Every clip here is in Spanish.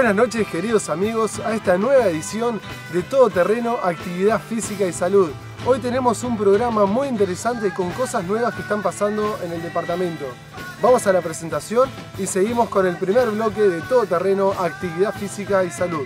Buenas noches, queridos amigos, a esta nueva edición de Todo Terreno, Actividad Física y Salud. Hoy tenemos un programa muy interesante con cosas nuevas que están pasando en el departamento. Vamos a la presentación y seguimos con el primer bloque de Todo Terreno, Actividad Física y Salud.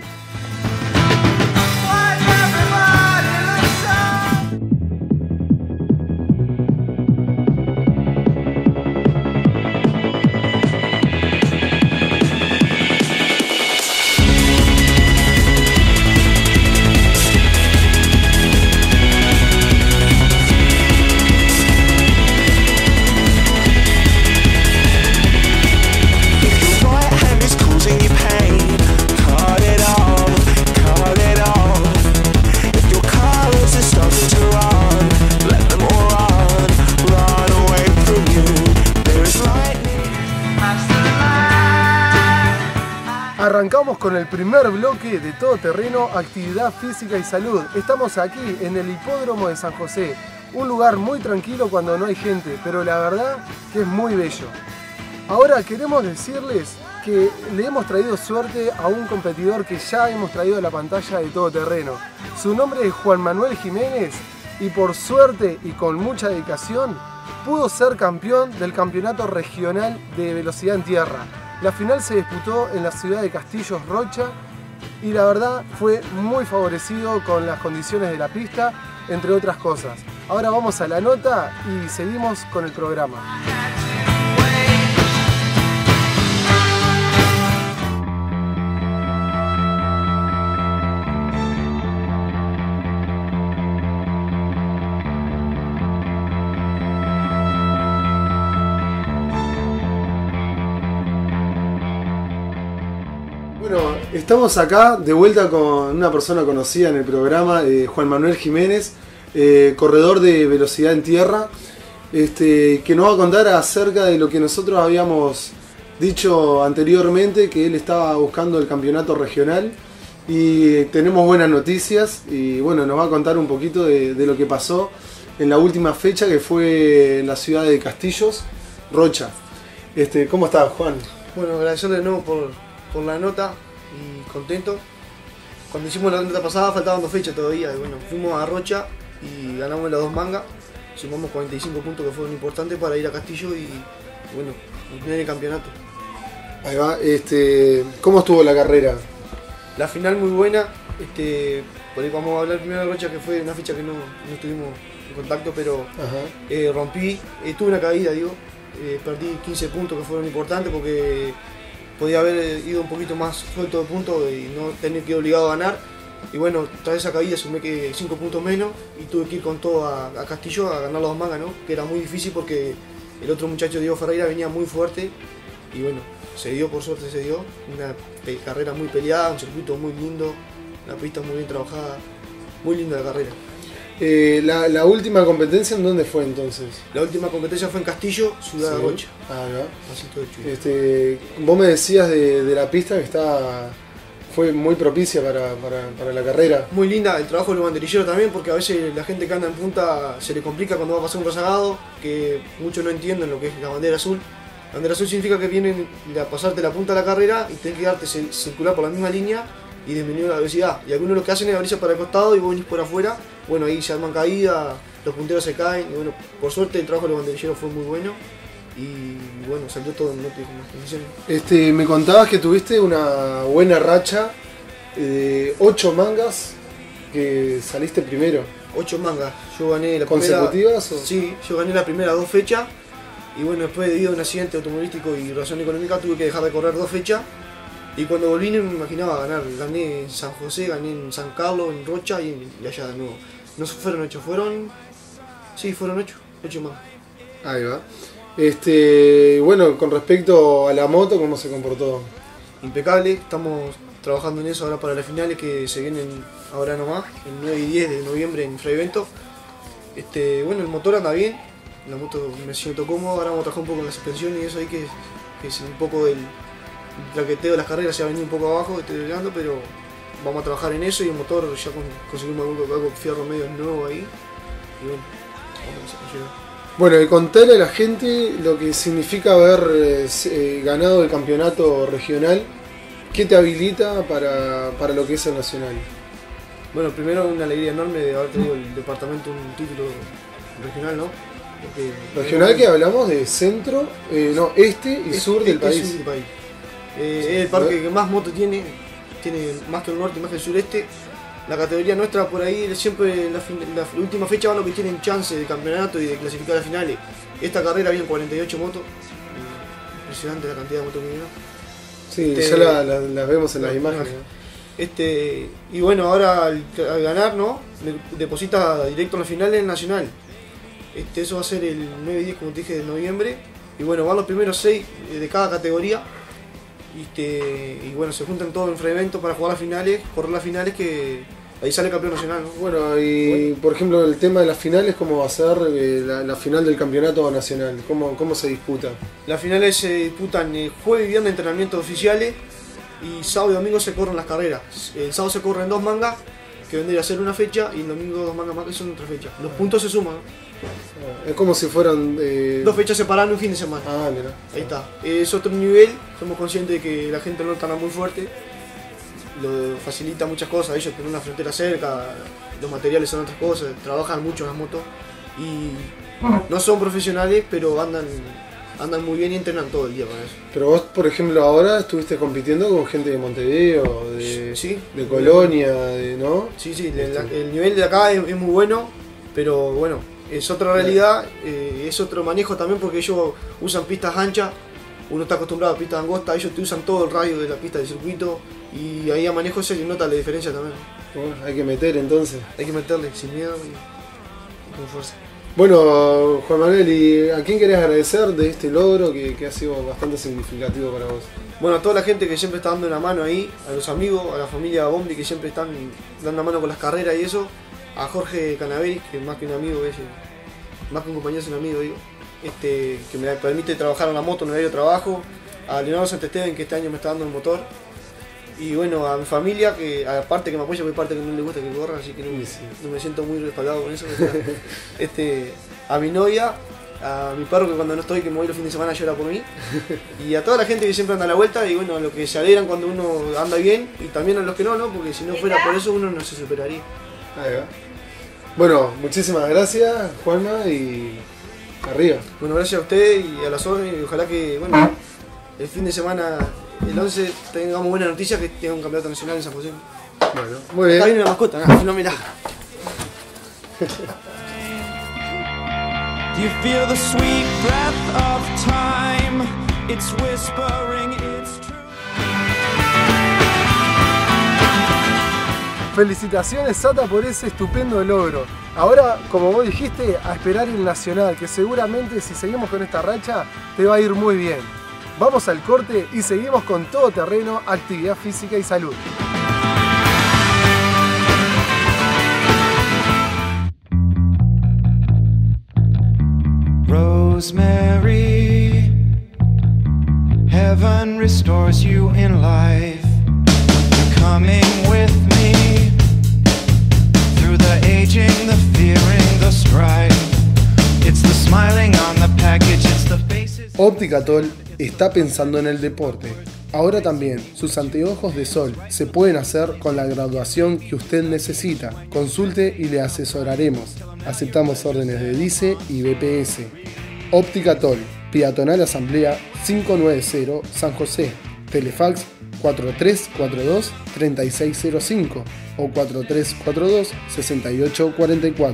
Arrancamos con el primer bloque de Todo Terreno, Actividad Física y Salud. Estamos aquí en el Hipódromo de San José, un lugar muy tranquilo cuando no hay gente, pero la verdad que es muy bello. Ahora queremos decirles que le hemos traído suerte a un competidor que ya hemos traído a la pantalla de Todo Terreno. Su nombre es Juan Manuel Jiménez y por suerte y con mucha dedicación pudo ser campeón del campeonato regional de velocidad en tierra. La final se disputó en la ciudad de Castillos, Rocha, y la verdad fue muy favorecido con las condiciones de la pista, entre otras cosas. Ahora vamos a la nota y seguimos con el programa. Bueno, estamos acá de vuelta con una persona conocida en el programa, Juan Manuel Jiménez, corredor de velocidad en tierra, que nos va a contar acerca de lo que nosotros habíamos dicho anteriormente, que él estaba buscando el campeonato regional y tenemos buenas noticias y bueno, nos va a contar un poquito de lo que pasó en la última fecha, que fue en la ciudad de Castillos, Rocha. ¿Cómo estás, Juan? Bueno, agradecerle de nuevo por la nota y contento. Cuando hicimos la nota pasada faltaban 2 fechas todavía y bueno, fuimos a Rocha y ganamos las 2 mangas, sumamos 45 puntos que fueron importantes para ir a Castillo y bueno, tener el campeonato. Ahí va, ¿cómo estuvo la carrera? La final muy buena, por ahí vamos a hablar primero de Rocha, que fue una fecha que no estuvimos en contacto, pero rompí, tuve una caída, perdí 15 puntos que fueron importantes porque podía haber ido un poquito más suelto de puntos y no tener que ir obligado a ganar. Y bueno, tras esa caída sumé que 5 puntos menos y tuve que ir con todo a Castillo a ganar las 2 mangas, ¿no? Que era muy difícil porque el otro muchacho, Diego Ferreira, venía muy fuerte y bueno, se dio, por suerte se dio. Una carrera muy peleada, un circuito muy lindo, la pista muy bien trabajada, muy linda la carrera. La última competencia, ¿en dónde fue entonces? La última competencia fue en Castillo, ciudad de Rocha. Vos me decías de la pista que fue muy propicia para la carrera. Muy linda, el trabajo del banderillero también, porque a veces la gente que anda en punta se le complica cuando va a pasar un rezagado, que muchos no entienden lo que es la bandera azul. La bandera azul significa que vienen a pasarte la punta de la carrera y tenés que darte circular por la misma línea y disminuir la velocidad. Y algunos lo que hacen es abrirse para el costado y vos venís por afuera. Bueno, ahí se arman caídas, los punteros se caen. Y bueno, por suerte el trabajo de los banderilleros fue muy bueno. Y bueno, salió todo en óptimas condiciones. Me contabas que tuviste una buena racha de 8 mangas que saliste primero. 8 mangas. Yo gané la ¿consecutivas? Primera, sí, yo gané la primera 2 fechas. Y bueno, después debido a un accidente automovilístico y razón económica tuve que dejar de correr 2 fechas. Y cuando volví no me imaginaba ganar. Gané en San José, gané en San Carlos, en Rocha y allá de nuevo. No fueron 8, fueron 8 más. Ahí va. Bueno, con respecto a la moto, ¿cómo se comportó? Impecable, estamos trabajando en eso ahora para las finales que se vienen ahora nomás, el 9 y 10 de noviembre en Fray Bento. Bueno, el motor anda bien, la moto me siento cómodo, ahora vamos a trabajar un poco en la suspensión y eso ahí que es un poco del traqueteo de las carreras se ha venido un poco abajo, estoy llegando, pero vamos a trabajar en eso y el motor ya conseguimos algo fierro medio nuevo ahí y bueno, vamos a llegar. Bueno, y contarle a la gente lo que significa haber ganado el campeonato regional ¿Qué te habilita para lo que es el Nacional? Bueno, primero una alegría enorme de haber tenido el departamento un título regional, ¿no? Regional que hablamos de centro, este y sur del país. Sur del país. Es el parque que más motos tiene más que el norte, más que el sureste. La categoría nuestra por ahí siempre la última fecha van los que tienen chance de campeonato y de clasificar a finales. Esta carrera había 48 motos, impresionante la cantidad de motos que vino. Sí, ya las vemos en las imágenes. Y bueno, ahora al ganar, ¿no? Deposita directo en la final del Nacional. Eso va a ser el 9 y 10, como te dije, de noviembre. Y bueno, van los primeros 6 de cada categoría. Y bueno, se juntan todos en fragmentos para jugar las finales, correr las finales, que ahí sale campeón nacional, ¿no? Bueno, y por ejemplo, el tema de las finales, ¿cómo va a ser la final del campeonato nacional? ¿Cómo se disputa? Las finales se disputan jueves y viernes entrenamientos oficiales, y sábado y domingo se corren las carreras. El sábado se corren 2 mangas, que vendría a ser una fecha, y el domingo 2 mangas más, que son otra fecha. Los puntos se suman, ¿no? Es como si fueran 2 fechas separadas en un fin de semana. Ah, mira. Ahí está. Es otro nivel, somos conscientes de que la gente del norte anda muy fuerte, lo facilita muchas cosas, ellos tienen una frontera cerca, los materiales son otras cosas, trabajan mucho en las motos y no son profesionales, pero andan muy bien y entrenan todo el día para eso. Pero vos, por ejemplo, ahora estuviste compitiendo con gente de Montevideo, sí, de Colonia, ¿no? Sí, el nivel de acá es muy bueno, pero bueno, es otra realidad, es otro manejo también, porque ellos usan pistas anchas, uno está acostumbrado a pistas angostas, ellos te usan todo el radio de la pista del circuito, y ahí a manejo se nota la diferencia también. Bueno, hay que meter entonces. Hay que meterle sin miedo y con fuerza. Bueno, Juan Manuel, ¿y a quién querés agradecer de este logro que ha sido bastante significativo para vos? Bueno, a toda la gente que siempre está dando una mano ahí, a los amigos, a la familia Bombi que siempre están dando una mano con las carreras y eso, a Jorge Canaveri, que más que un amigo, más que un compañero es un amigo, digo, que me permite trabajar en la moto en horario de trabajo, a Leonardo Santesteban, que este año me está dando el motor, y bueno, a mi familia, que aparte que me apoya, porque hay parte que no le gusta que corra, así que no me siento muy respaldado con eso. A mi novia, a mi perro, que cuando no estoy, que me voy los fines de semana, llora por mí, y a toda la gente que siempre anda a la vuelta, y bueno, a los que se alegran cuando uno anda bien, y también a los que no, porque si no fuera por eso uno no se superaría. Ahí va. Bueno, muchísimas gracias, Juanma, y arriba. Bueno, gracias a usted y a las órdenes, y ojalá que, bueno, el fin de semana, el 11, tengamos buena noticia, que tenga un campeonato nacional en San José. Bueno, muy bien. Acá viene la mascota, si no, mirá. Do you feel the sweet breath of time? It's whispering its truth. Felicitaciones, Sata, por ese estupendo logro. Ahora, como vos dijiste, a esperar el Nacional, que seguramente si seguimos con esta racha te va a ir muy bien. Vamos al corte y seguimos con Todo Terreno, actividad física y salud. Rosemary, heaven restores you in life. You're coming with me through the aging, the fearing, the strife. It's the smiling on the package, it's the faces. Óptica Tol está pensando en el deporte. Ahora también, sus anteojos de sol se pueden hacer con la graduación que usted necesita. Consulte y le asesoraremos. Aceptamos órdenes de DICE y BPS. Óptica Tol, Peatonal Asamblea 590 San José. Telefax 4342-3605 o 4342-6844.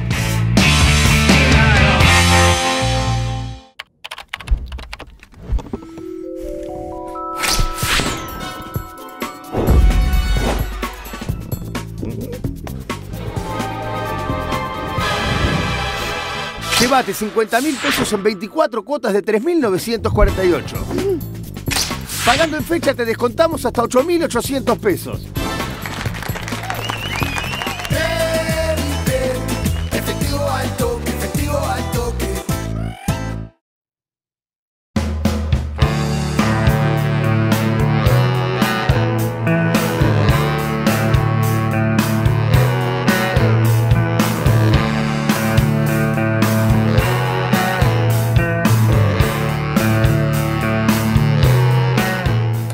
Llévate 50.000 pesos en 24 cuotas de 3.948. Pagando en fecha te descontamos hasta 8.800 pesos. Efectivo al toque, efectivo al toque.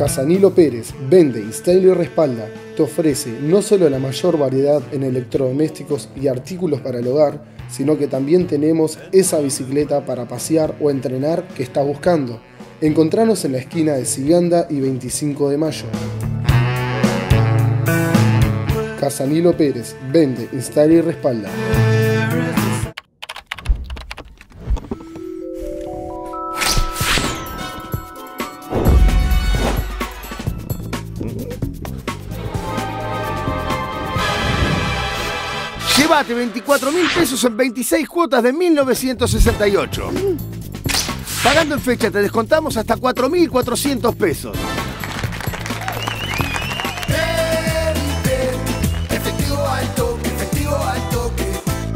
Casanilo Pérez vende, instala y respalda. Te ofrece no solo la mayor variedad en electrodomésticos y artículos para el hogar, sino que también tenemos esa bicicleta para pasear o entrenar que estás buscando. Encontranos en la esquina de Siganda y 25 de Mayo. Casanilo Pérez vende, instala y respalda. Llévate 24.000 pesos en 26 cuotas de 1968. Pagando en fecha te descontamos hasta 4.400 pesos. Efectivo al toque, efectivo al toque.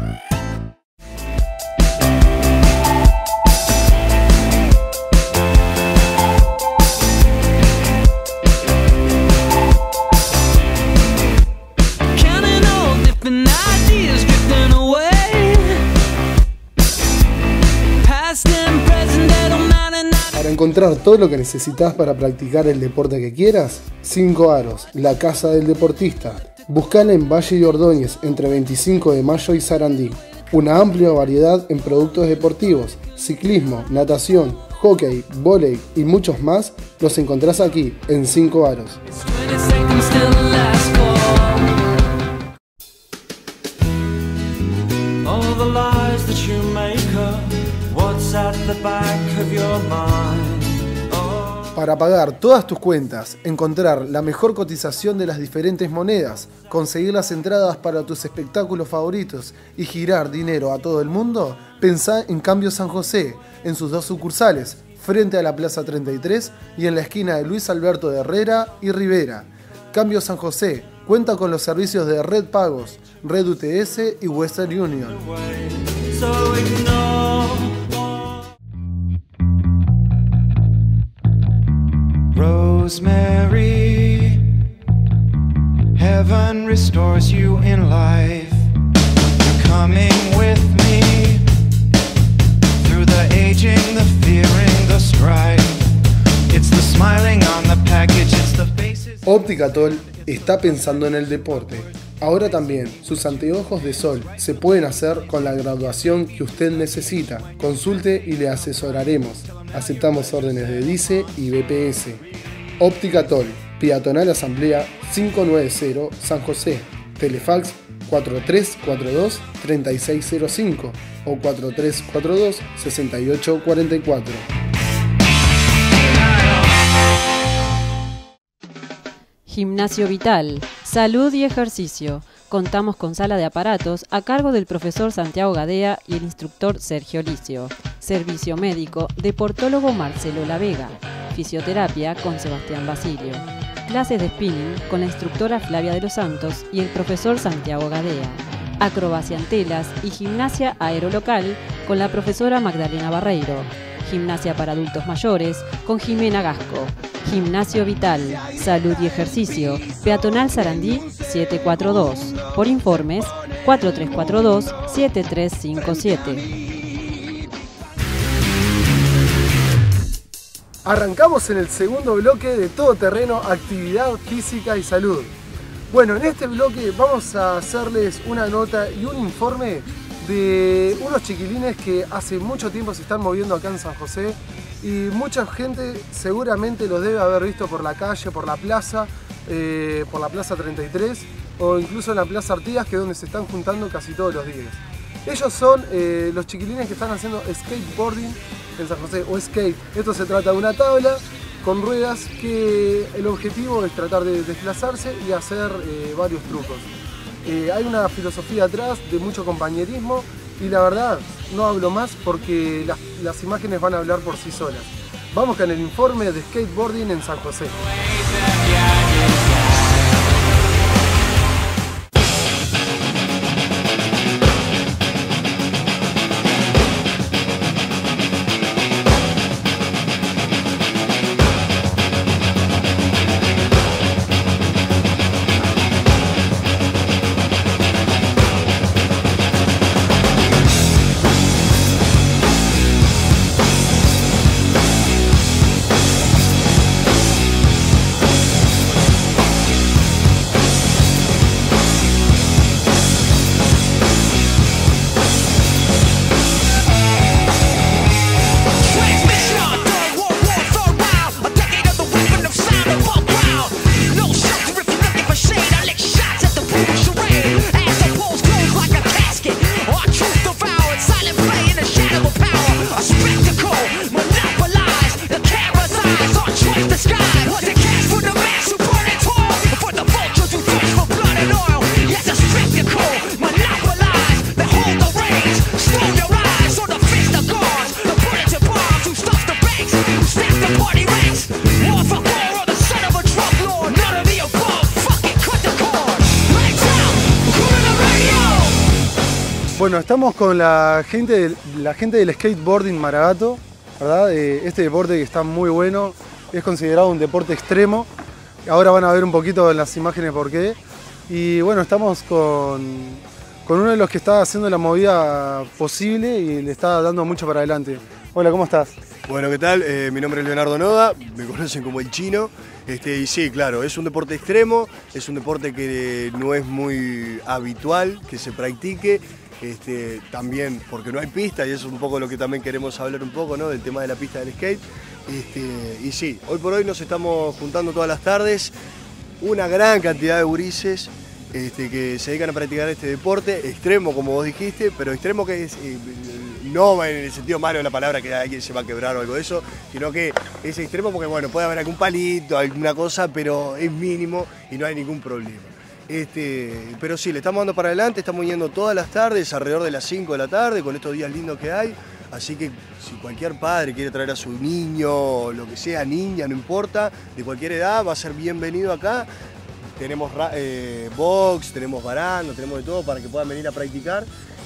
Para encontrar todo lo que necesitas para practicar el deporte que quieras, 5 Aros, la casa del deportista. Buscala en Valle y Ordóñez, entre 25 de Mayo y Sarandí. Una amplia variedad en productos deportivos, ciclismo, natación, hockey, vóley y muchos más los encontrás aquí, en 5 Aros. Para pagar todas tus cuentas, encontrar la mejor cotización de las diferentes monedas, conseguir las entradas para tus espectáculos favoritos y girar dinero a todo el mundo, pensá en Cambio San José, en sus 2 sucursales, frente a la Plaza 33 y en la esquina de Luis Alberto de Herrera y Rivera. Cambio San José cuenta con los servicios de Red Pagos, Red UTS y Western Union. Rosemary, heaven restores you in life. You're coming with me through the aging, the fearing, the strife. It's the smiling on the package, it's the faces. Óptica Tol está pensando en el deporte. Ahora también, sus anteojos de sol se pueden hacer con la graduación que usted necesita. Consulte y le asesoraremos. Aceptamos órdenes de DICE y BPS. Óptica Tol, Peatonal Asamblea 590 San José. Telefax 4342-3605 o 4342-6844. Gimnasio Vital, salud y ejercicio. Contamos con sala de aparatos a cargo del profesor Santiago Gadea y el instructor Sergio Licio. Servicio médico, deportólogo Marcelo La Vega. Fisioterapia con Sebastián Basilio. Clases de spinning con la instructora Flavia de los Santos y el profesor Santiago Gadea. Acrobacia en telas y gimnasia aerolocal con la profesora Magdalena Barreiro. Gimnasia para adultos mayores con Jimena Gasco. Gimnasio Vital, salud y ejercicio. Peatonal Sarandí 742. Por informes 4342-7357. Arrancamos en el segundo bloque de Todo Terreno, actividad física y salud. Bueno, en este bloque vamos a hacerles una nota y un informe de unos chiquilines que hace mucho tiempo se están moviendo acá en San José y mucha gente seguramente los debe haber visto por la calle, por la plaza 33 o incluso en la Plaza Artigas, que es donde se están juntando casi todos los días. Ellos son los chiquilines que están haciendo skateboarding en San José, o skate. Esto se trata de una tabla con ruedas que el objetivo es tratar de desplazarse y hacer varios trucos. Hay una filosofía atrás de mucho compañerismo y la verdad no hablo más porque las imágenes van a hablar por sí solas. Vamos con el informe de skateboarding en San José. the sky. Was it cash for the man who burn and toil? For the vultures who thirst for blood and oil? Yes, a spectacle, monopolize, they hold the reins, stone your eyes, so the fist of guards, the bullets and bombs who stuff the banks, who snap the party ranks. War for war or the son of a drug lord, none of the above, fucking cut the cord. Lights out, put in the radio. Bueno, estamos con la gente del skateboarding Maragato, ¿verdad? Este deporte que está muy bueno, es considerado un deporte extremo. Ahora van a ver un poquito en las imágenes por qué. Y bueno, estamos con uno de los que está haciendo la movida posible y le está dando mucho para adelante. Hola, ¿cómo estás? Bueno, ¿qué tal? Mi nombre es Leonardo Noda, me conocen como el Chino. Y sí, claro, es un deporte extremo, es un deporte que no es muy habitual que se practique. También porque no hay pista y eso es un poco lo que también queremos hablar un poco, ¿no? Del tema de la pista del skate. Y sí, hoy por hoy nos estamos juntando todas las tardes, una gran cantidad de gurises que se dedican a practicar este deporte, extremo como vos dijiste, pero extremo que es, no en el sentido malo de la palabra que alguien se va a quebrar o algo de eso, sino que es extremo porque bueno, puede haber algún palito, alguna cosa, pero es mínimo y no hay ningún problema. Pero sí, le estamos dando para adelante, estamos yendo todas las tardes, alrededor de las 5 de la tarde, con estos días lindos que hay. Así que si cualquier padre quiere traer a su niño, lo que sea, niña, no importa, de cualquier edad, va a ser bienvenido acá. Tenemos box, tenemos baranda, tenemos de todo para que puedan venir a practicar.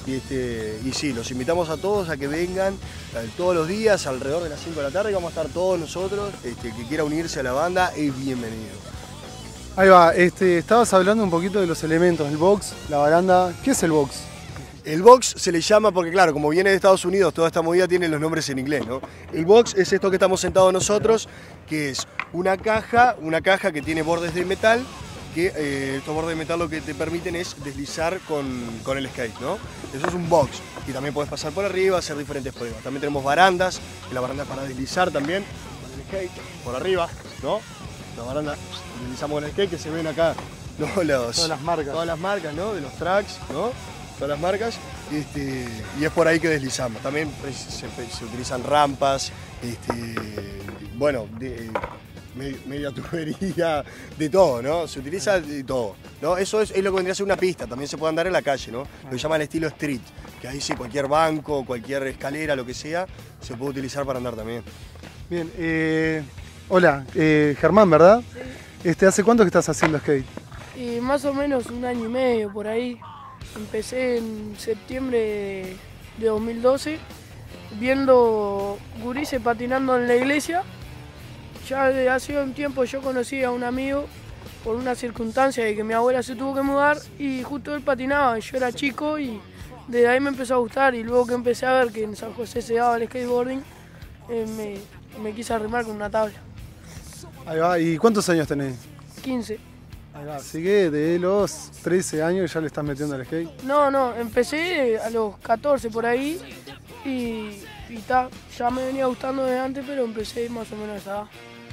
Y sí, los invitamos a todos a que vengan todos los días, alrededor de las 5 de la tarde, y vamos a estar todos nosotros. Que quiera unirse a la banda es bienvenido. Ahí va, estabas hablando un poquito de los elementos, el box, la baranda. ¿Qué es el box? El box se le llama porque, claro, como viene de Estados Unidos, toda esta movida tiene los nombres en inglés, ¿no? El box es esto que estamos sentados nosotros, que es una caja que tiene bordes de metal, que estos bordes de metal lo que te permiten es deslizar con el skate, ¿no? Eso es un box. Y también puedes pasar por arriba, hacer diferentes pruebas. También tenemos barandas, que la baranda es para deslizar también con el skate, por arriba, ¿no? La baranda deslizamos con el skate, que se ven acá, ¿no? Todas las marcas. Todas las marcas, ¿no? De los tracks, ¿no? Todas las marcas. Y es por ahí que deslizamos. También se utilizan rampas, bueno, media tubería, de todo, ¿no? Se utiliza de todo, ¿no? Eso es lo que vendría a ser una pista, también se puede andar en la calle, ¿no? Lo llaman estilo street, que ahí sí, cualquier banco, cualquier escalera, lo que sea, se puede utilizar para andar también. Bien, hola, Germán, ¿verdad? Sí. ¿Hace cuánto que estás haciendo skate? Y más o menos 1 año y medio, por ahí. Empecé en septiembre de 2012, viendo gurises patinando en la iglesia. Ya desde hace un tiempo yo conocí a un amigo por una circunstancia de que mi abuela se tuvo que mudar y justo él patinaba, yo era chico y desde ahí me empezó a gustar, y luego que empecé a ver que en San José se daba el skateboarding, me quise arrimar con una tabla. Ahí va, ¿y cuántos años tenés? 15. Ahí va, así que de los 13 años ya le estás metiendo al skate. No, empecé a los 14 por ahí y ya me venía gustando desde antes, pero empecé más o menos a esa edad.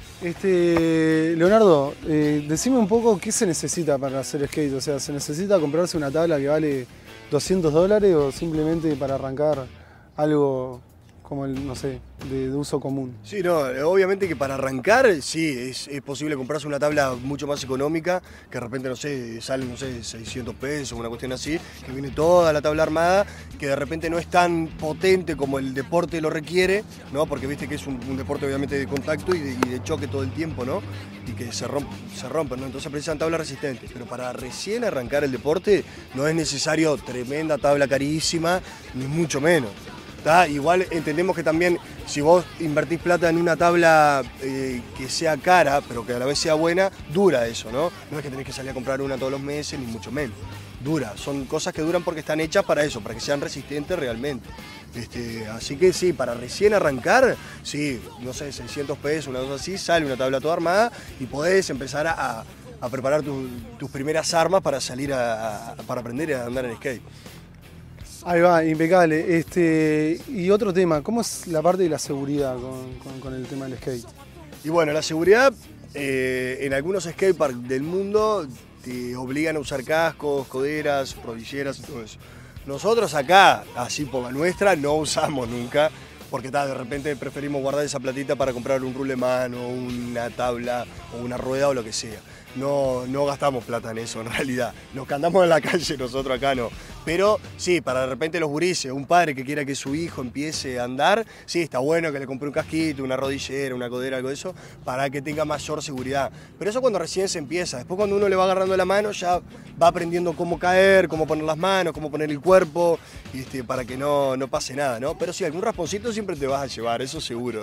Leonardo, decime un poco qué se necesita para hacer skate. O sea, ¿se necesita comprarse una tabla que vale $200 o simplemente para arrancar algo como el, no sé, de uso común? Sí, no, obviamente que para arrancar sí, es posible comprarse una tabla mucho más económica, que de repente, no sé, sale, no sé, 600 pesos, una cuestión así, que viene toda la tabla armada, que de repente no es tan potente como el deporte lo requiere, ¿no? Porque viste que es un deporte obviamente de contacto y de choque todo el tiempo, ¿no? Y que se rompen, ¿no? Entonces precisan tablas resistentes, pero para recién arrancar el deporte no es necesario tremenda tabla carísima, ni mucho menos. Igual entendemos que también si vos invertís plata en una tabla que sea cara, pero que a la vez sea buena, dura eso, ¿no? No es que tenés que salir a comprar una todos los meses, ni mucho menos. Dura, son cosas que duran porque están hechas para eso, para que sean resistentes realmente. Así que sí, para recién arrancar, sí, no sé, 600 pesos, una cosa así, sale una tabla toda armada y podés empezar a preparar tus primeras armas para salir para aprender a andar en skate. Ahí va, impecable. Y otro tema, ¿cómo es la parte de la seguridad con el tema del skate? Y bueno, la seguridad en algunos skateparks del mundo te obligan a usar cascos, coderas, rodilleras y todo eso. Nosotros acá, así por la nuestra, no usamos nunca porque de repente preferimos guardar esa platita para comprar un rule mano, una tabla o una rueda o lo que sea. No gastamos plata en eso en realidad. Los que andamos en la calle nosotros acá no. Pero sí, para de repente los gurises, un padre que quiera que su hijo empiece a andar, sí, está bueno que le compre un casquito, una rodillera, una codera, algo de eso, para que tenga mayor seguridad. Pero eso cuando recién se empieza. Después cuando uno le va agarrando la mano ya va aprendiendo cómo caer, cómo poner las manos, cómo poner el cuerpo, para que no pase nada, ¿no? Pero sí, algún rasponcito siempre te vas a llevar, eso seguro.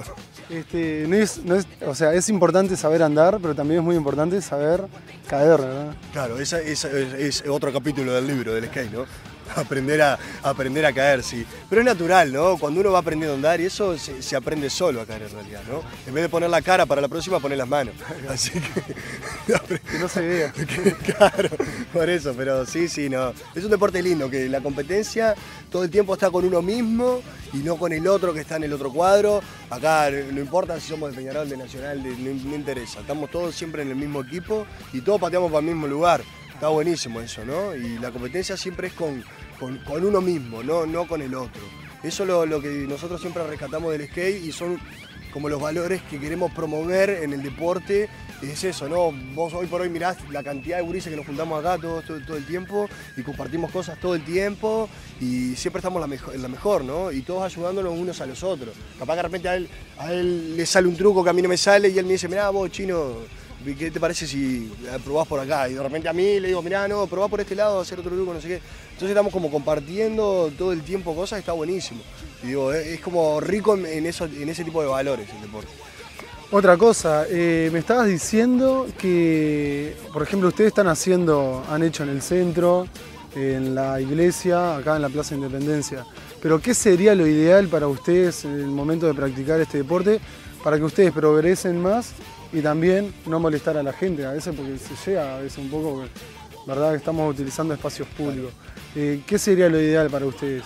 O sea, es importante saber andar, pero también es muy importante saber caer, ¿verdad? Claro, ese es otro capítulo del libro, del skate, ¿no? Aprender a caer, sí. Pero es natural, ¿no? Cuando uno va aprendiendo a andar y eso se aprende solo a caer en realidad, ¿no? En vez de poner la cara para la próxima, poner las manos. Así que no se vea. Claro, por eso, pero sí, no. Es un deporte lindo, que la competencia todo el tiempo está con uno mismo y no con el otro que está en el otro cuadro. Acá no importa si somos de Peñarol, de Nacional, no interesa. Estamos todos siempre en el mismo equipo y todos pateamos para el mismo lugar. Está buenísimo eso, ¿no? Y la competencia siempre es con uno mismo, no con el otro. Eso es lo que nosotros siempre rescatamos del skate y son como los valores que queremos promover en el deporte. Es eso, ¿no? Vos hoy por hoy mirás la cantidad de gurises que nos juntamos acá todo el tiempo y compartimos cosas todo el tiempo y siempre estamos en la mejor, ¿no? Y todos ayudándonos unos a los otros. Capaz que de repente a él le sale un truco que a mí no me sale y él me dice, mirá vos, chino, ¿qué te parece si probás por acá? Y de repente a mí le digo, mirá, no, probá por este lado, hacer otro truco, no sé qué. Entonces estamos como compartiendo todo el tiempo cosas, está buenísimo. Y digo, es como rico en ese tipo de valores el deporte. Otra cosa, me estabas diciendo que, por ejemplo, ustedes han hecho en el centro, en la iglesia, acá en la Plaza Independencia. Pero ¿qué sería lo ideal para ustedes en el momento de practicar este deporte para que ustedes progresen más y también no molestar a la gente a veces, porque se llega a veces un poco, verdad, que estamos utilizando espacios públicos? ¿Qué sería lo ideal para ustedes?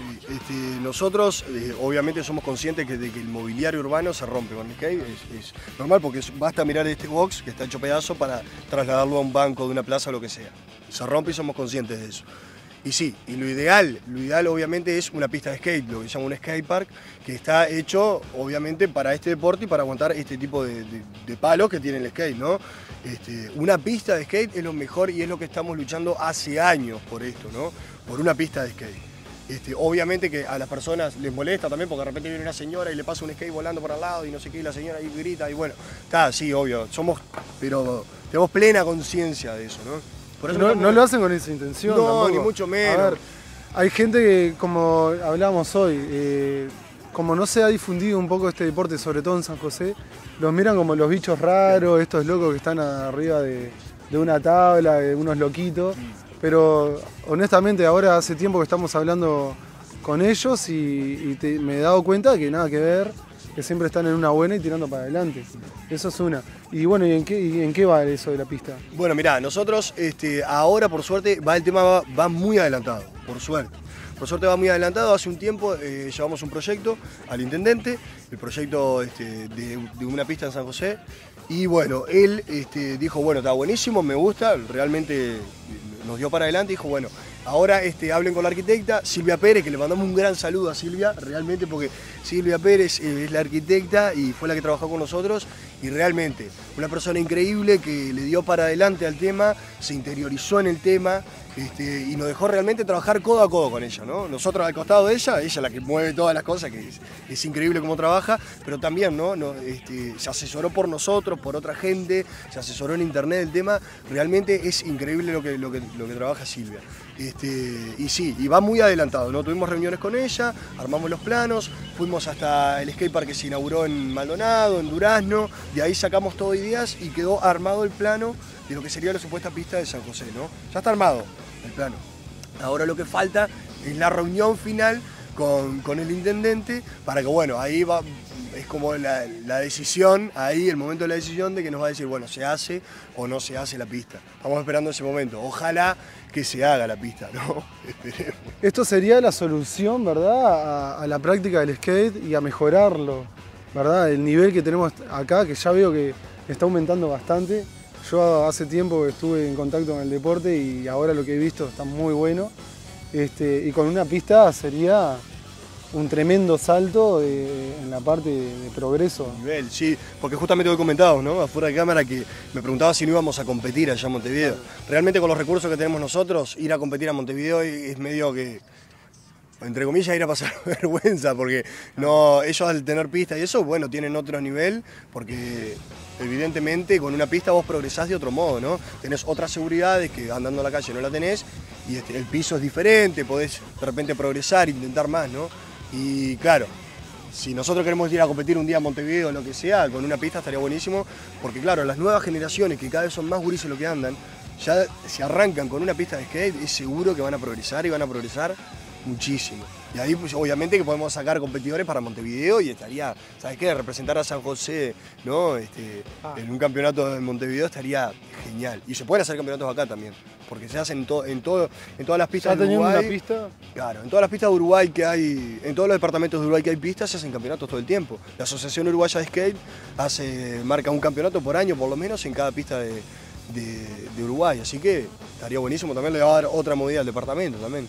Sí, nosotros obviamente somos conscientes de que el mobiliario urbano se rompe con el skate, es normal porque basta mirar este box que está hecho pedazo para trasladarlo a un banco de una plaza o lo que sea. Se rompe y somos conscientes de eso. Y sí, y lo ideal obviamente es una pista de skate, lo que se llama un skatepark, que está hecho obviamente para este deporte y para aguantar este tipo de palos que tiene el skate, ¿no? Una pista de skate es lo mejor y es lo que estamos luchando hace años por esto, ¿no? Por una pista de skate. Obviamente que a las personas les molesta también porque de repente viene una señora y le pasa un skate volando por al lado y no sé qué, y la señora ahí grita y bueno, está, sí, obvio, pero tenemos plena conciencia de eso, ¿no? Por eso no lo hacen con esa intención. No, tampoco. Ni mucho menos. A ver, hay gente que, como hablábamos hoy, como no se ha difundido un poco este deporte, sobre todo en San José, los miran como los bichos raros, estos locos que están arriba de una tabla, de unos loquitos. Pero honestamente ahora hace tiempo que estamos hablando con ellos y me he dado cuenta que nada que ver, que siempre están en una buena y tirando para adelante. Eso es una. Y bueno, ¿y en qué va eso de la pista? Bueno, mirá, nosotros ahora por suerte el tema va muy adelantado, por suerte. Por suerte va muy adelantado. Hace un tiempo llevamos un proyecto al intendente, el proyecto de una pista en San José. Y bueno, él dijo, bueno, está buenísimo, me gusta, realmente nos dio para adelante y dijo, bueno, ahora hablen con la arquitecta Silvia Pérez, que le mandamos un gran saludo a Silvia, realmente porque Silvia Pérez es la arquitecta y fue la que trabajó con nosotros y realmente una persona increíble que le dio para adelante al tema, se interiorizó en el tema y nos dejó realmente trabajar codo a codo con ella, ¿no? Nosotros al costado de ella la que mueve todas las cosas, que es increíble cómo trabaja, pero también se asesoró por nosotros, por otra gente, se asesoró en internet del tema, realmente es increíble lo que trabaja Silvia. Y sí, y va muy adelantado, ¿no? Tuvimos reuniones con ella, armamos los planos, fuimos hasta el skatepark que se inauguró en Maldonado, en Durazno, de ahí sacamos todo ideas y quedó armado el plano de lo que sería la supuesta pista de San José, ¿no? Ya está armado el plano. Ahora lo que falta es la reunión final con el intendente para que, bueno, ahí va, es como la decisión, ahí el momento de la decisión de que nos va a decir, bueno, se hace o no se hace la pista. Estamos esperando ese momento. Ojalá que se haga la pista, ¿no? Esperemos. Esto sería la solución, ¿verdad?, a la práctica del skate y a mejorarlo, ¿verdad? El nivel que tenemos acá, que ya veo que está aumentando bastante. Yo hace tiempo que estuve en contacto con el deporte y ahora lo que he visto está muy bueno. Y con una pista sería un tremendo salto en la parte de progreso. Nivel, sí, porque justamente hoy comentábamos, ¿no? Afuera de cámara que me preguntaba si no íbamos a competir allá en Montevideo. Realmente con los recursos que tenemos nosotros, ir a competir a Montevideo es medio que, entre comillas, ir a pasar vergüenza, porque no, ellos al tener pista y eso, bueno, tienen otro nivel, porque evidentemente con una pista vos progresás de otro modo, ¿no? Tenés otras seguridades que andando a la calle no la tenés, y el piso es diferente, podés de repente progresar, intentar más, ¿no? Y claro, si nosotros queremos ir a competir un día a Montevideo o lo que sea, con una pista estaría buenísimo, porque claro, las nuevas generaciones, que cada vez son más gurises lo que andan, ya si arrancan con una pista de skate, es seguro que van a progresar y van a progresar muchísimo. Y ahí pues, obviamente que podemos sacar competidores para Montevideo y estaría, ¿sabes qué? Representar a San José, ¿no? En un campeonato de Montevideo estaría genial. Y se pueden hacer campeonatos acá también, porque se hacen en todas las pistas de Uruguay. Una pista? Claro, en todas las pistas de Uruguay que hay, en todos los departamentos de Uruguay que hay pistas, se hacen campeonatos todo el tiempo. La Asociación Uruguaya de Skate marca un campeonato por año, por lo menos, en cada pista de Uruguay. Así que estaría buenísimo, también le va a dar otra movida al departamento también.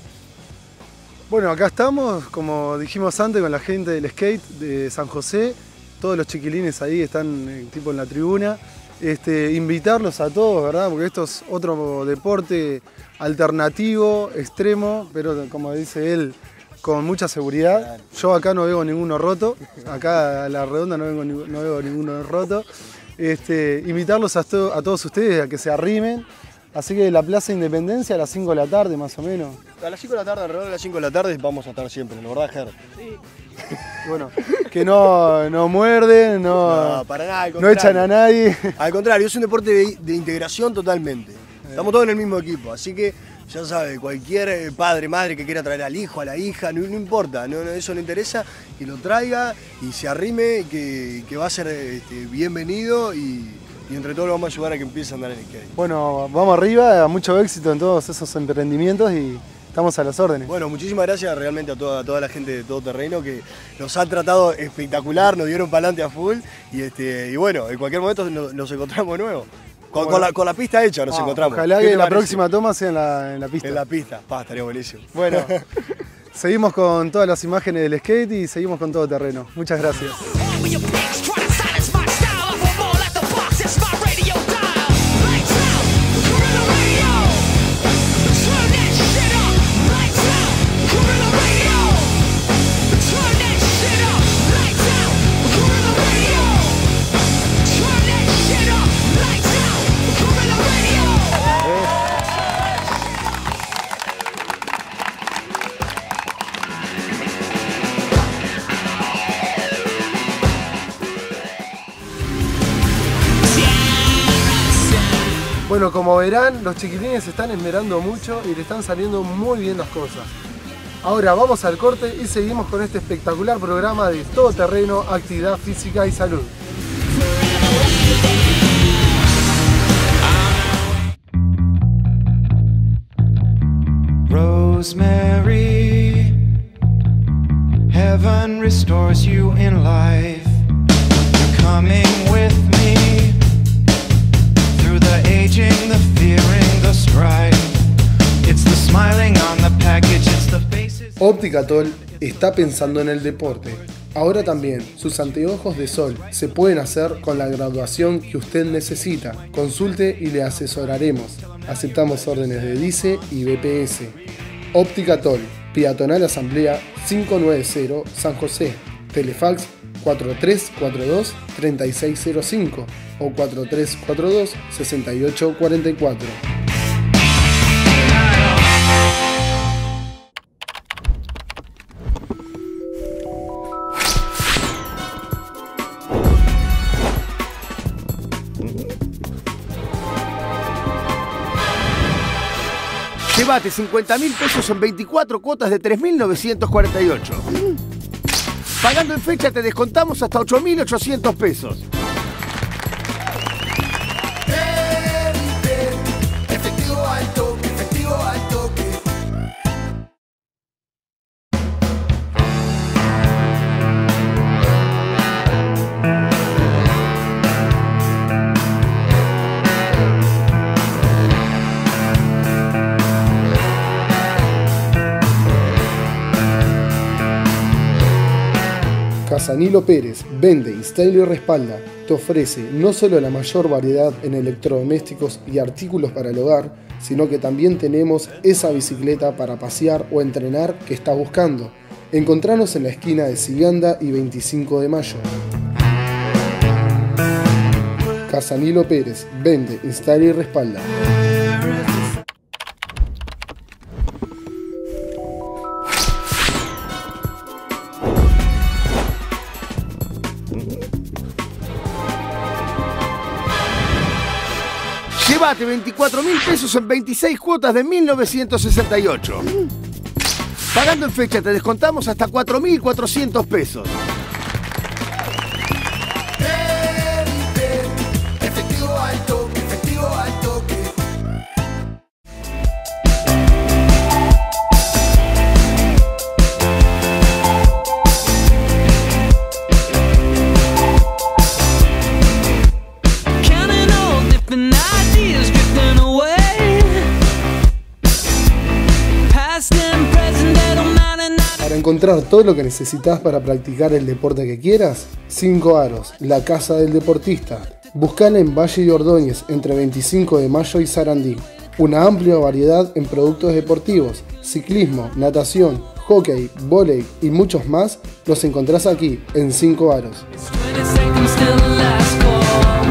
Bueno, acá estamos, como dijimos antes, con la gente del skate de San José. Todos los chiquilines ahí están tipo en la tribuna. Invitarlos a todos, ¿verdad? Porque esto es otro deporte alternativo, extremo, pero como dice él, con mucha seguridad. Yo acá no veo ninguno roto. Acá a la redonda no veo ninguno roto. Invitarlos a todos ustedes a que se arrimen. Así que la Plaza Independencia a las 5 de la tarde, más o menos. A las 5 de la tarde, alrededor de las 5 de la tarde, vamos a estar siempre, ¿no verdad, Ger? Sí. Bueno, que no muerden, No, para nada, no echan a nadie. Al contrario, es un deporte de integración totalmente. Estamos todos en el mismo equipo, así que ya sabe, cualquier padre, madre que quiera traer al hijo, a la hija, no importa, eso no interesa, que lo traiga y se arrime, que va a ser bienvenido y entre todos lo vamos a ayudar a que empiece a andar en skate. Bueno, vamos arriba, mucho éxito en todos esos emprendimientos y estamos a las órdenes. Bueno, muchísimas gracias realmente a toda la gente de Todo Terreno que nos han tratado espectacular, nos dieron para adelante a full y bueno, en cualquier momento nos encontramos de nuevo. Con la pista hecha nos encontramos. Ojalá que la próxima toma sea en la pista. En la pista, estaría buenísimo. Bueno, seguimos con todas las imágenes del skate y seguimos con Todo Terreno. Muchas gracias. Bueno, como verán, los chiquilines se están esmerando mucho y le están saliendo muy bien las cosas. Ahora vamos al corte y seguimos con este espectacular programa de Todo Terreno, actividad física y salud. Rosemary, heaven restores you in life. You're coming with me through the aging, the fearing, the strife. It's the smiling on the package, it's the faces. Óptica Tol está pensando en el deporte. Ahora también, sus anteojos de sol se pueden hacer con la graduación que usted necesita. Consulte y le asesoraremos. Aceptamos órdenes de DICE y BPS. Óptica Tol, Peatonal Asamblea 590 San José. Telefax 4342-3605 o 4342-6844. Llévate 50.000 pesos en 24 cuotas de 3.948. Pagando en fecha te descontamos hasta 8.800 pesos. Efectivo al toque, efectivo al toque. Casanilo Pérez vende, instala y respalda. Te ofrece no solo la mayor variedad en electrodomésticos y artículos para el hogar, sino que también tenemos esa bicicleta para pasear o entrenar que estás buscando. Encontranos en la esquina de Siganda y 25 de Mayo. Casanilo Pérez vende, instala y respalda. Llévate 24.000 pesos en 26 cuotas de 1968. Pagando en fecha te descontamos hasta 4.400 pesos. Efectivo al toque, efectivo al toque. Counting all different ideas drifting away. Past and present, they don't matter now. Para encontrar todo lo que necesitas para practicar el deporte que quieras, 5 Aros, la casa del deportista. Buscala en Valle y Ordóñez, entre 25 de Mayo y Sarandí. Una amplia variedad en productos deportivos, ciclismo, natación, hockey, vóley y muchos más, los encontrás aquí, en 5 Aros. 20 seconds till the last call.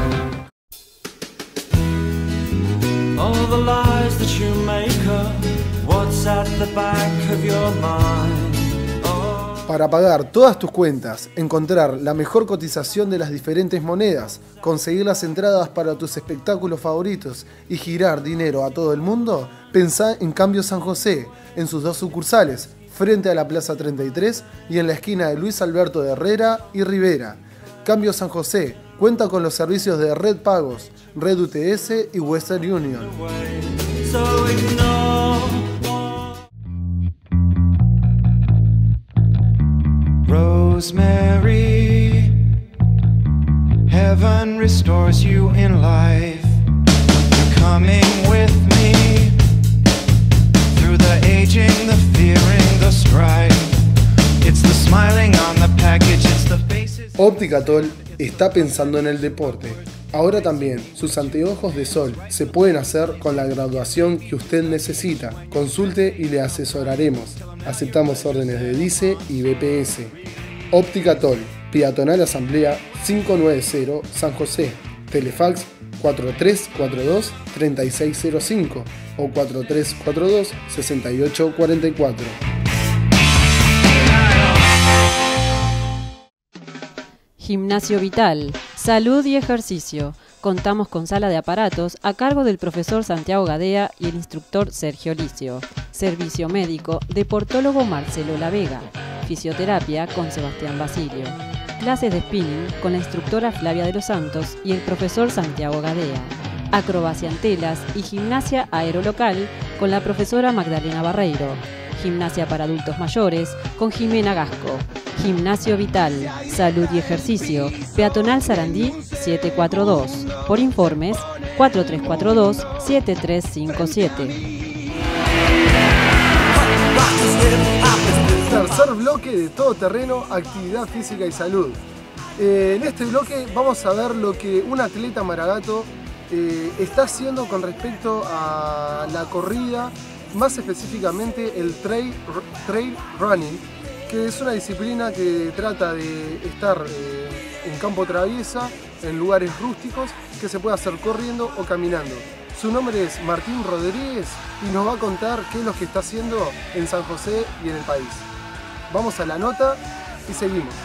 All the lies that you make up, what's at the back of your mind? Para pagar todas tus cuentas, encontrar la mejor cotización de las diferentes monedas, conseguir las entradas para tus espectáculos favoritos y girar dinero a todo el mundo, pensá en Cambio San José, en sus 2 sucursales, frente a la Plaza 33 y en la esquina de Luis Alberto de Herrera y Rivera. Cambio San José cuenta con los servicios de Red Pagos, Red UTS y Western Union. So ignore. Rosemary, heaven restores you in life. You're coming with me through the aging, the fearing, the strife. It's the smiling on the package, it's the faces. Óptica Tol está pensando en el deporte. Ahora también, sus anteojos de sol se pueden hacer con la graduación que usted necesita. Consulte y le asesoraremos. Aceptamos órdenes de DICE y BPS. Óptica Tol, Peatonal Asamblea 590 San José. Telefax 4342-3605 o 4342-6844. Gimnasio Vital, salud y ejercicio. Contamos con sala de aparatos a cargo del profesor Santiago Gadea y el instructor Sergio Licio. Servicio médico, deportólogo Marcelo La Vega. Fisioterapia con Sebastián Basilio. Clases de spinning con la instructora Flavia de los Santos y el profesor Santiago Gadea. Acrobacia en telas y gimnasia aerolocal con la profesora Magdalena Barreiro. Gimnasia para adultos mayores con Jimena Gasco. Gimnasio Vital, salud y ejercicio, Peatonal Sarandí 742. Por informes 4342-7357. Tercer bloque de Todo Terreno, actividad física y salud. En este bloque vamos a ver lo que un atleta maragato está haciendo con respecto a la corrida, más específicamente el trail running, que es una disciplina que trata de estar en campo traviesa, en lugares rústicos, que se puede hacer corriendo o caminando. Su nombre es Martín Rodríguez y nos va a contar qué es lo que está haciendo en San José y en el país. Vamos a la nota y seguimos.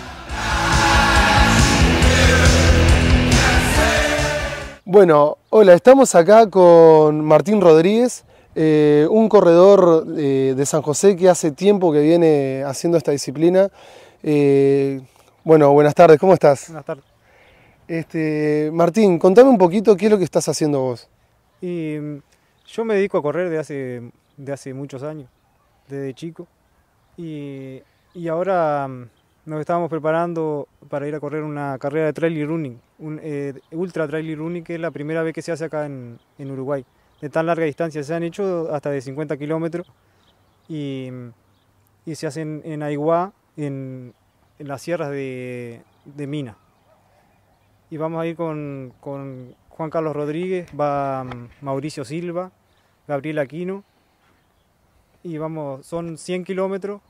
Bueno, hola, estamos acá con Martín Rodríguez, un corredor de San José que hace tiempo que viene haciendo esta disciplina. Bueno, buenas tardes, ¿cómo estás? Buenas tardes. Martín, contame un poquito qué es lo que estás haciendo vos. Y yo me dedico a correr de hace muchos años, desde chico. Y ahora nos estábamos preparando para ir a correr una carrera de trail y running, un ultra trail y running, que es la primera vez que se hace acá en Uruguay, de tan larga distancia. Se han hecho hasta de 50 kilómetros y se hacen en Aiguá, en las sierras de Minas. Y vamos a ir con Juan Carlos Rodríguez, va Mauricio Silva, Gabriel Aquino. Y vamos, son 100 kilómetros.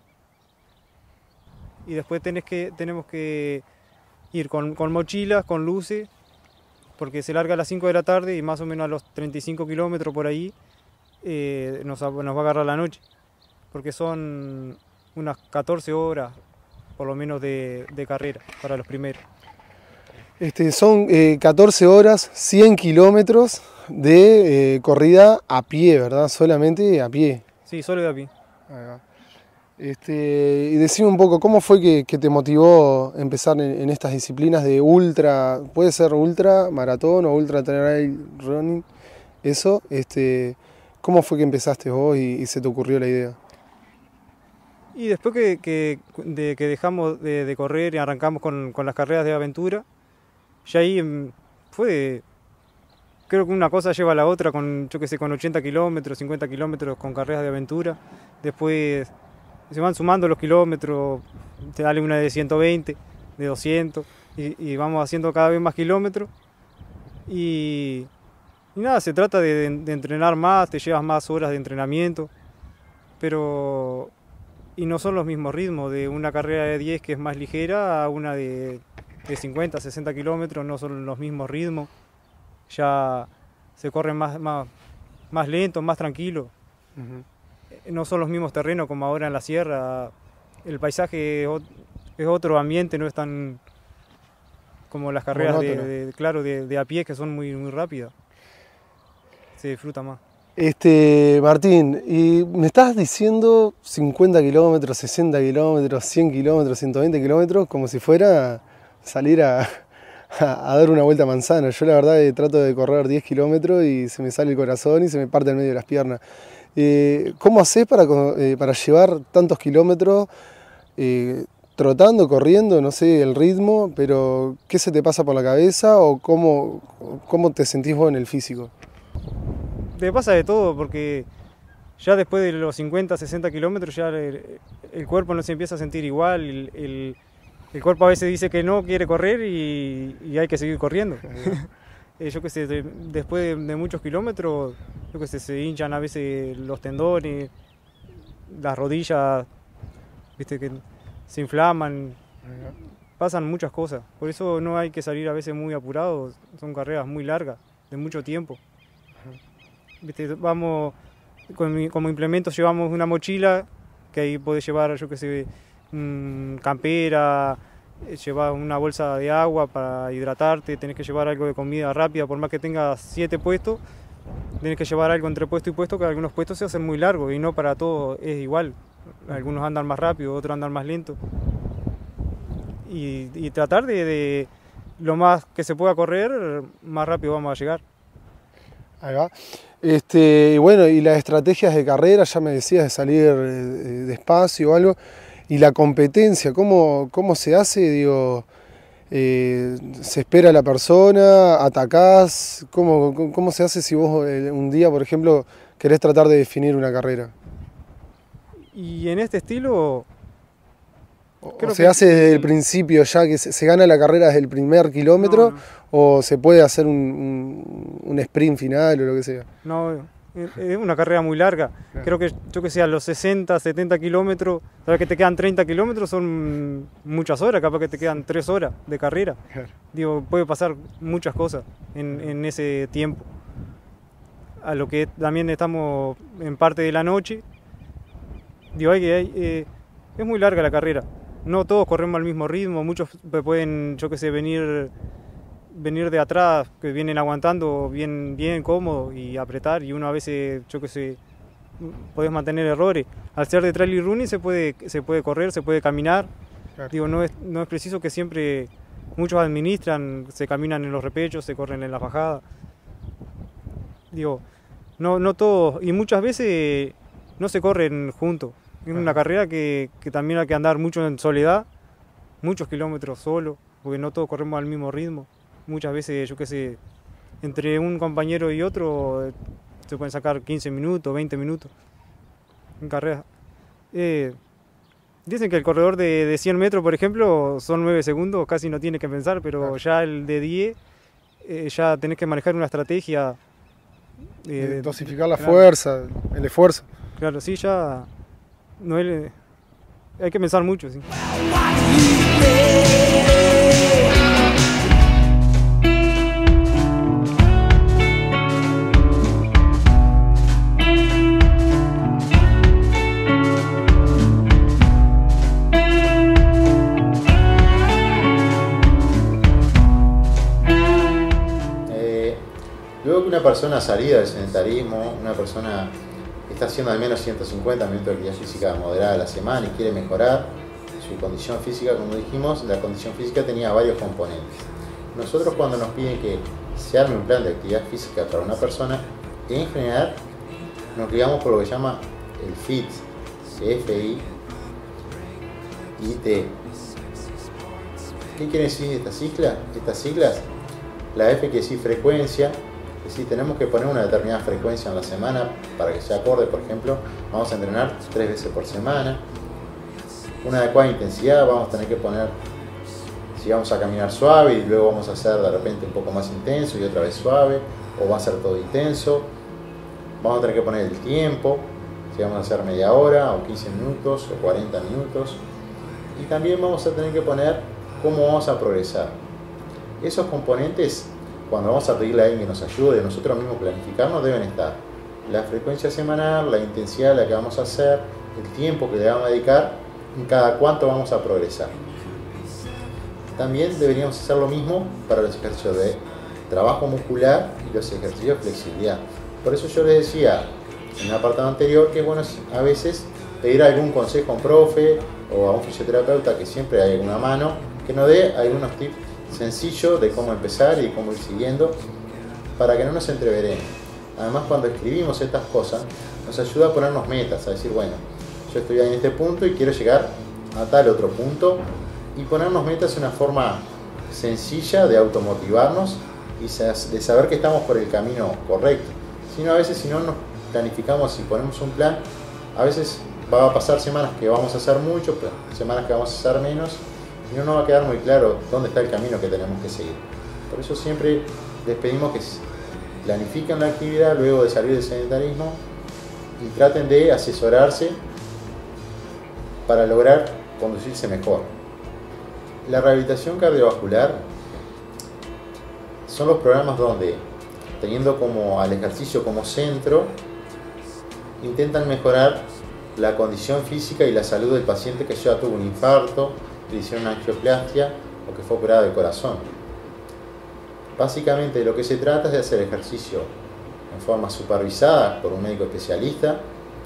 Y después tenemos que ir con mochilas, con luces, porque se larga a las 5 de la tarde y más o menos a los 35 kilómetros por ahí nos va a agarrar la noche. Porque son unas 14 horas por lo menos de carrera para los primeros. Son 14 horas, 100 kilómetros de corrida a pie, ¿verdad? Solamente a pie. Sí, solo de a pie. Ahí va. Y decime un poco, ¿cómo fue que te motivó empezar en estas disciplinas de ultra, puede ser ultra maratón o ultra trail running? Eso, ¿cómo fue que empezaste vos y se te ocurrió la idea? Y después que dejamos de correr y arrancamos con las carreras de aventura, ya ahí fue, creo que una cosa lleva a la otra, con 80 kilómetros, 50 kilómetros con carreras de aventura. Después se van sumando los kilómetros, te sale una de 120, de 200, y vamos haciendo cada vez más kilómetros. Y nada, se trata de entrenar más, te llevas más horas de entrenamiento, pero y no son los mismos ritmos de una carrera de 10 que es más ligera a una de 50, 60 kilómetros, no son los mismos ritmos, ya se corren más lento, más tranquilo. No son los mismos terrenos como ahora en la sierra, el paisaje es otro ambiente, no es tan como las carreras de a pie que son muy rápidas, se disfruta más. Martín, y me estás diciendo 50 kilómetros, 60 kilómetros, 100 kilómetros, 120 kilómetros, como si fuera salir a dar una vuelta a manzana. Yo la verdad trato de correr 10 kilómetros y se me sale el corazón y se me parte el medio de las piernas. ¿Cómo haces para llevar tantos kilómetros trotando, corriendo, no sé el ritmo, pero qué se te pasa por la cabeza o cómo te sentís vos en el físico? Te pasa de todo, porque ya después de los 50, 60 kilómetros ya el cuerpo no se empieza a sentir igual, el cuerpo a veces dice que no quiere correr y hay que seguir corriendo. Yo qué sé, después de muchos kilómetros, yo qué sé, se hinchan a veces los tendones, las rodillas, viste que se inflaman, pasan muchas cosas. Por eso no hay que salir a veces muy apurados, son carreras muy largas, de mucho tiempo. ¿Viste? Vamos, como implementos llevamos una mochila, que ahí podés llevar, yo qué sé, campera, llevar una bolsa de agua para hidratarte, tenés que llevar algo de comida rápida, por más que tengas 7 puestos, tenés que llevar algo entre puesto y puesto, que algunos puestos se hacen muy largos y no para todos es igual. Algunos andan más rápido, otros andan más lento. Y tratar de lo más que se pueda correr, más rápido vamos a llegar. Ahí va. Y bueno, y las estrategias de carrera, ya me decías de salir despacio o algo, y la competencia, ¿cómo se hace? Digo, ¿se espera a la persona? ¿Atacás? ¿Cómo se hace si vos un día, por ejemplo, querés tratar de definir una carrera? Y en este estilo... ¿O se hace desde el principio ya que se gana la carrera desde el primer kilómetro? No. ¿O se puede hacer un sprint final o lo que sea? No, es una carrera muy larga. Claro. Creo que yo que sé, a los 60, 70 kilómetros, sabes que te quedan 30 kilómetros, son muchas horas, capaz que te quedan 3 horas de carrera. Claro. Digo, puede pasar muchas cosas en ese tiempo. A lo que también estamos en parte de la noche. Digo, es muy larga la carrera. No todos corremos al mismo ritmo, muchos pueden, yo que sé, venir de atrás, que vienen aguantando bien cómodo y apretar, y uno a veces, yo que sé, podés mantener errores. Al ser de trail y running se puede correr, se puede caminar. Claro. Digo, no es preciso que siempre, muchos administran, se caminan en los repechos, se corren en la bajada. Digo, no todos, y muchas veces no se corren juntos. Es una carrera que también hay que andar mucho en soledad, muchos kilómetros solo, porque no todos corremos al mismo ritmo. Muchas veces, yo qué sé, entre un compañero y otro se pueden sacar 15 minutos, 20 minutos en carrera. Es Dicen que el corredor de 100 metros, por ejemplo, son 9 segundos, casi no tiene que pensar, pero ya el de 10, ya tenés que manejar una estrategia. Dosificar la fuerza, el esfuerzo. Claro, sí, ya no hay que pensar mucho, sí. Luego que una persona salida del sedentarismo, una persona que está haciendo al menos 150 minutos de actividad física moderada a la semana y quiere mejorar su condición física, como dijimos, la condición física tenía varios componentes. Nosotros cuando nos piden que se arme un plan de actividad física para una persona, en general nos guiamos por lo que se llama el FIT, F-I-I-T. ¿Qué quiere decir estas siglas? La F quiere decir frecuencia. Es decir, tenemos que poner una determinada frecuencia en la semana para que sea acorde. Por ejemplo, vamos a entrenar 3 veces por semana. Una adecuada intensidad, vamos a tener que poner, si vamos a caminar suave y luego vamos a hacer de repente un poco más intenso y otra vez suave, o va a ser todo intenso. Vamos a tener que poner el tiempo, si vamos a hacer media hora, o 15 minutos, o 40 minutos. Y también vamos a tener que poner cómo vamos a progresar. Esos componentes, cuando vamos a pedirle a alguien que nos ayude, nosotros mismos planificarnos, deben estar la frecuencia semanal, la intensidad a la que vamos a hacer, el tiempo que le vamos a dedicar, en cada cuánto vamos a progresar. También deberíamos hacer lo mismo para los ejercicios de trabajo muscular y los ejercicios de flexibilidad. Por eso yo les decía en el apartado anterior que es bueno a veces pedir algún consejo a un profe o a un fisioterapeuta, que siempre hay alguna mano, que nos dé algunos tips sencillo de cómo empezar y cómo ir siguiendo para que no nos entreveremos. Además, cuando escribimos estas cosas nos ayuda a ponernos metas, a decir, bueno, yo estoy en este punto y quiero llegar a tal otro punto, y ponernos metas es una forma sencilla de automotivarnos y de saber que estamos por el camino correcto. A veces si no nos planificamos y ponemos un plan, a veces va a pasar semanas que vamos a hacer mucho, semanas que vamos a hacer menos, y no nos va a quedar muy claro dónde está el camino que tenemos que seguir. Por eso siempre les pedimos que planifiquen la actividad luego de salir del sedentarismo y traten de asesorarse para lograr conducirse mejor. La rehabilitación cardiovascular son los programas donde, teniendo como al ejercicio como centro, intentan mejorar la condición física y la salud del paciente que ya tuvo un infarto, que le hicieron una angioplastia o que fue operado del corazón. Básicamente lo que se trata es de hacer ejercicio en forma supervisada por un médico especialista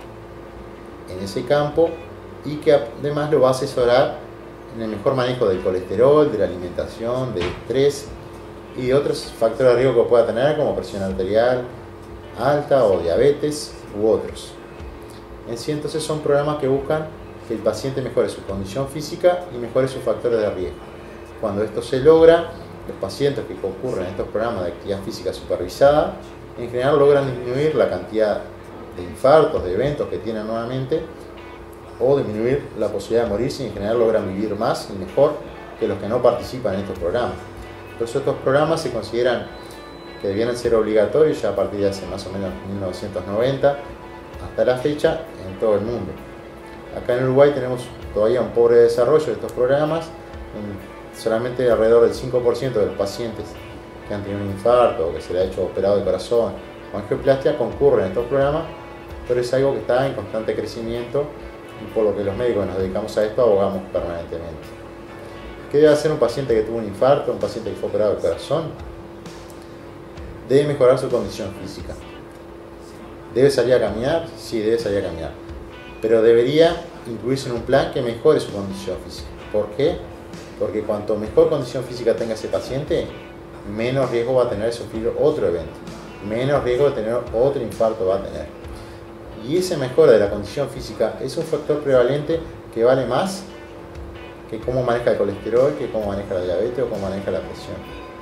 en ese campo y que además lo va a asesorar en el mejor manejo del colesterol, de la alimentación, del estrés y de otros factores de riesgo que pueda tener, como presión arterial alta o diabetes u otros. En sí, entonces son programas que buscan que el paciente mejore su condición física y mejore sus factores de riesgo. Cuando esto se logra, los pacientes que concurren a estos programas de actividad física supervisada, en general logran disminuir la cantidad de infartos, de eventos que tienen nuevamente, o disminuir la posibilidad de morirse, y en general logran vivir más y mejor que los que no participan en estos programas. Por eso estos programas se consideran que debieran ser obligatorios ya a partir de hace más o menos 1990 hasta la fecha en todo el mundo. Acá en Uruguay tenemos todavía un pobre desarrollo de estos programas, solamente alrededor del 5% de los pacientes que han tenido un infarto o que se le ha hecho operado de corazón o angioplastia concurren a estos programas, pero es algo que está en constante crecimiento y por lo que los médicos que nos dedicamos a esto abogamos permanentemente. ¿Qué debe hacer un paciente que tuvo un infarto, un paciente que fue operado del corazón? Debe mejorar su condición física. ¿Debe salir a caminar? Sí, debe salir a caminar. Pero debería incluirse en un plan que mejore su condición física. ¿Por qué? Porque cuanto mejor condición física tenga ese paciente, menos riesgo va a tener de sufrir otro evento, menos riesgo de tener otro infarto va a tener. Y esa mejora de la condición física es un factor prevalente que vale más que cómo maneja el colesterol, que cómo maneja la diabetes o cómo maneja la presión.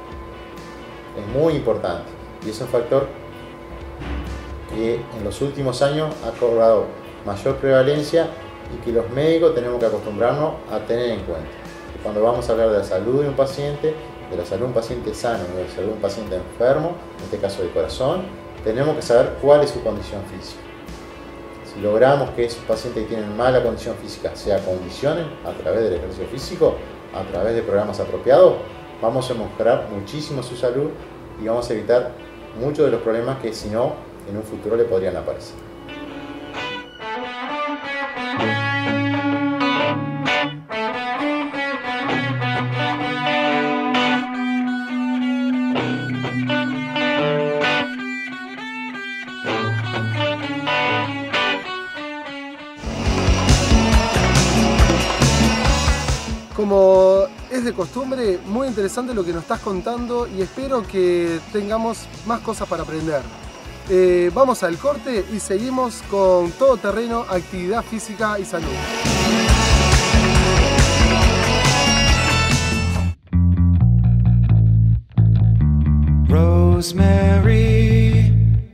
Es muy importante y es un factor que en los últimos años ha cobrado mayor prevalencia y que los médicos tenemos que acostumbrarnos a tener en cuenta. Cuando vamos a hablar de la salud de un paciente, de la salud de un paciente sano y de la salud de un paciente enfermo, en este caso de corazón, tenemos que saber cuál es su condición física. Si logramos que esos pacientes que tienen mala condición física se acondicionen a través del ejercicio físico, a través de programas apropiados, vamos a mejorar muchísimo su salud y vamos a evitar muchos de los problemas que si no, en un futuro le podrían aparecer. Como es de costumbre, muy interesante lo que nos estás contando y espero que tengamos más cosas para aprender. Vamos al corte y seguimos con Todo Terreno, actividad física y salud. Rosemary,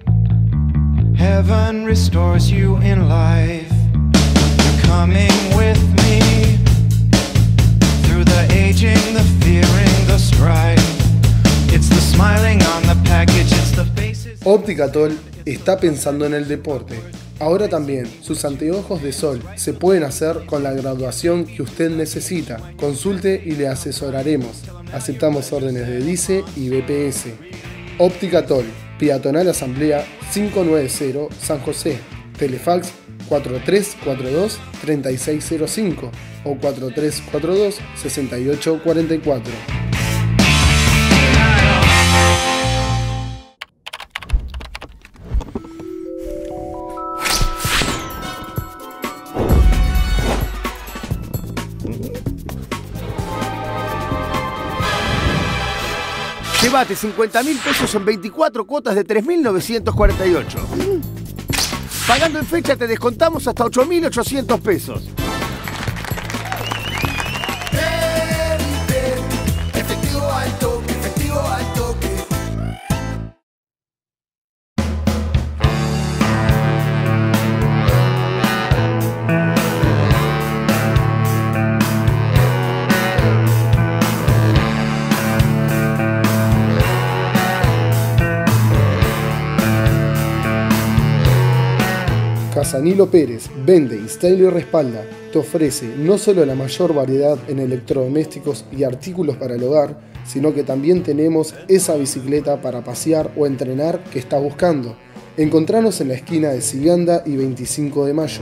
heaven restores you in life. You're coming with me through the aging, the fearing, the strife. It's the smiling on the package, it's the faces. Óptica Tol está pensando en el deporte. Ahora también, sus anteojos de sol se pueden hacer con la graduación que usted necesita. Consulte y le asesoraremos. Aceptamos órdenes de DICE y BPS. Óptica Tol, Peatonal Asamblea 590 San José. Telefax 4342-3605 o 4342-6844. Llévate 50.000 pesos en 24 cuotas de 3.948. Pagando en fecha te descontamos hasta 8.800 pesos. Efectivo al toque, efectivo al toque. Casanilo Pérez vende, instala y respalda. Te ofrece no solo la mayor variedad en electrodomésticos y artículos para el hogar, sino que también tenemos esa bicicleta para pasear o entrenar que estás buscando. Encontranos en la esquina de Siganda y 25 de Mayo.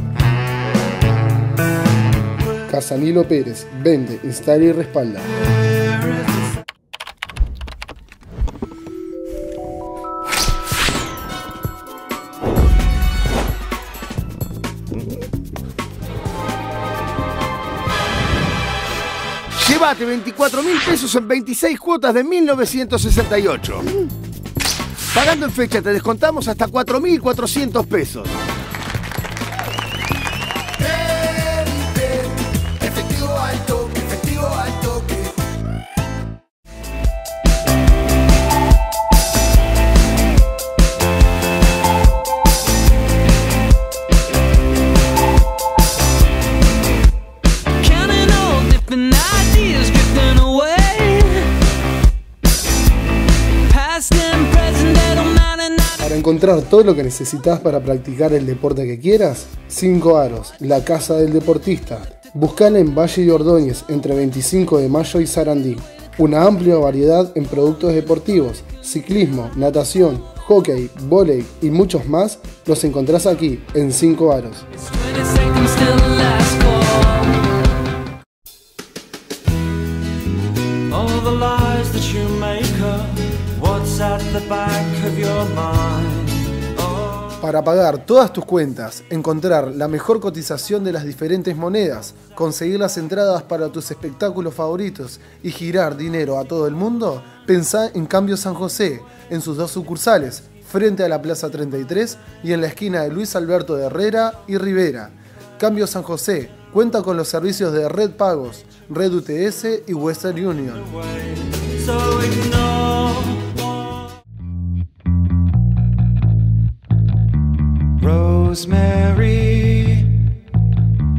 Casanilo Pérez vende, instala y respalda. Llévate 24.000 pesos en 26 cuotas de 1.968. Pagando en fecha te descontamos hasta 4.400 pesos. Efectivo al toque, efectivo al toque. Para encontrar todo lo que necesitas para practicar el deporte que quieras, 5 Aros, la casa del deportista. Buscala en Valle y Ordóñez, entre 25 de Mayo y Sarandí. Una amplia variedad en productos deportivos, ciclismo, natación, hockey, vóley y muchos más los encontrás aquí, en 5 Aros. All the lies that you make up, what's at the back of your mind? Para pagar todas tus cuentas, encontrar la mejor cotización de las diferentes monedas, conseguir las entradas para tus espectáculos favoritos y girar dinero a todo el mundo, pensá en Cambio San José, en sus 2 sucursales, frente a la Plaza 33 y en la esquina de Luis Alberto de Herrera y Rivera. Cambio San José cuenta con los servicios de Red Pagos, Red UTS y Western Union. Rosemary,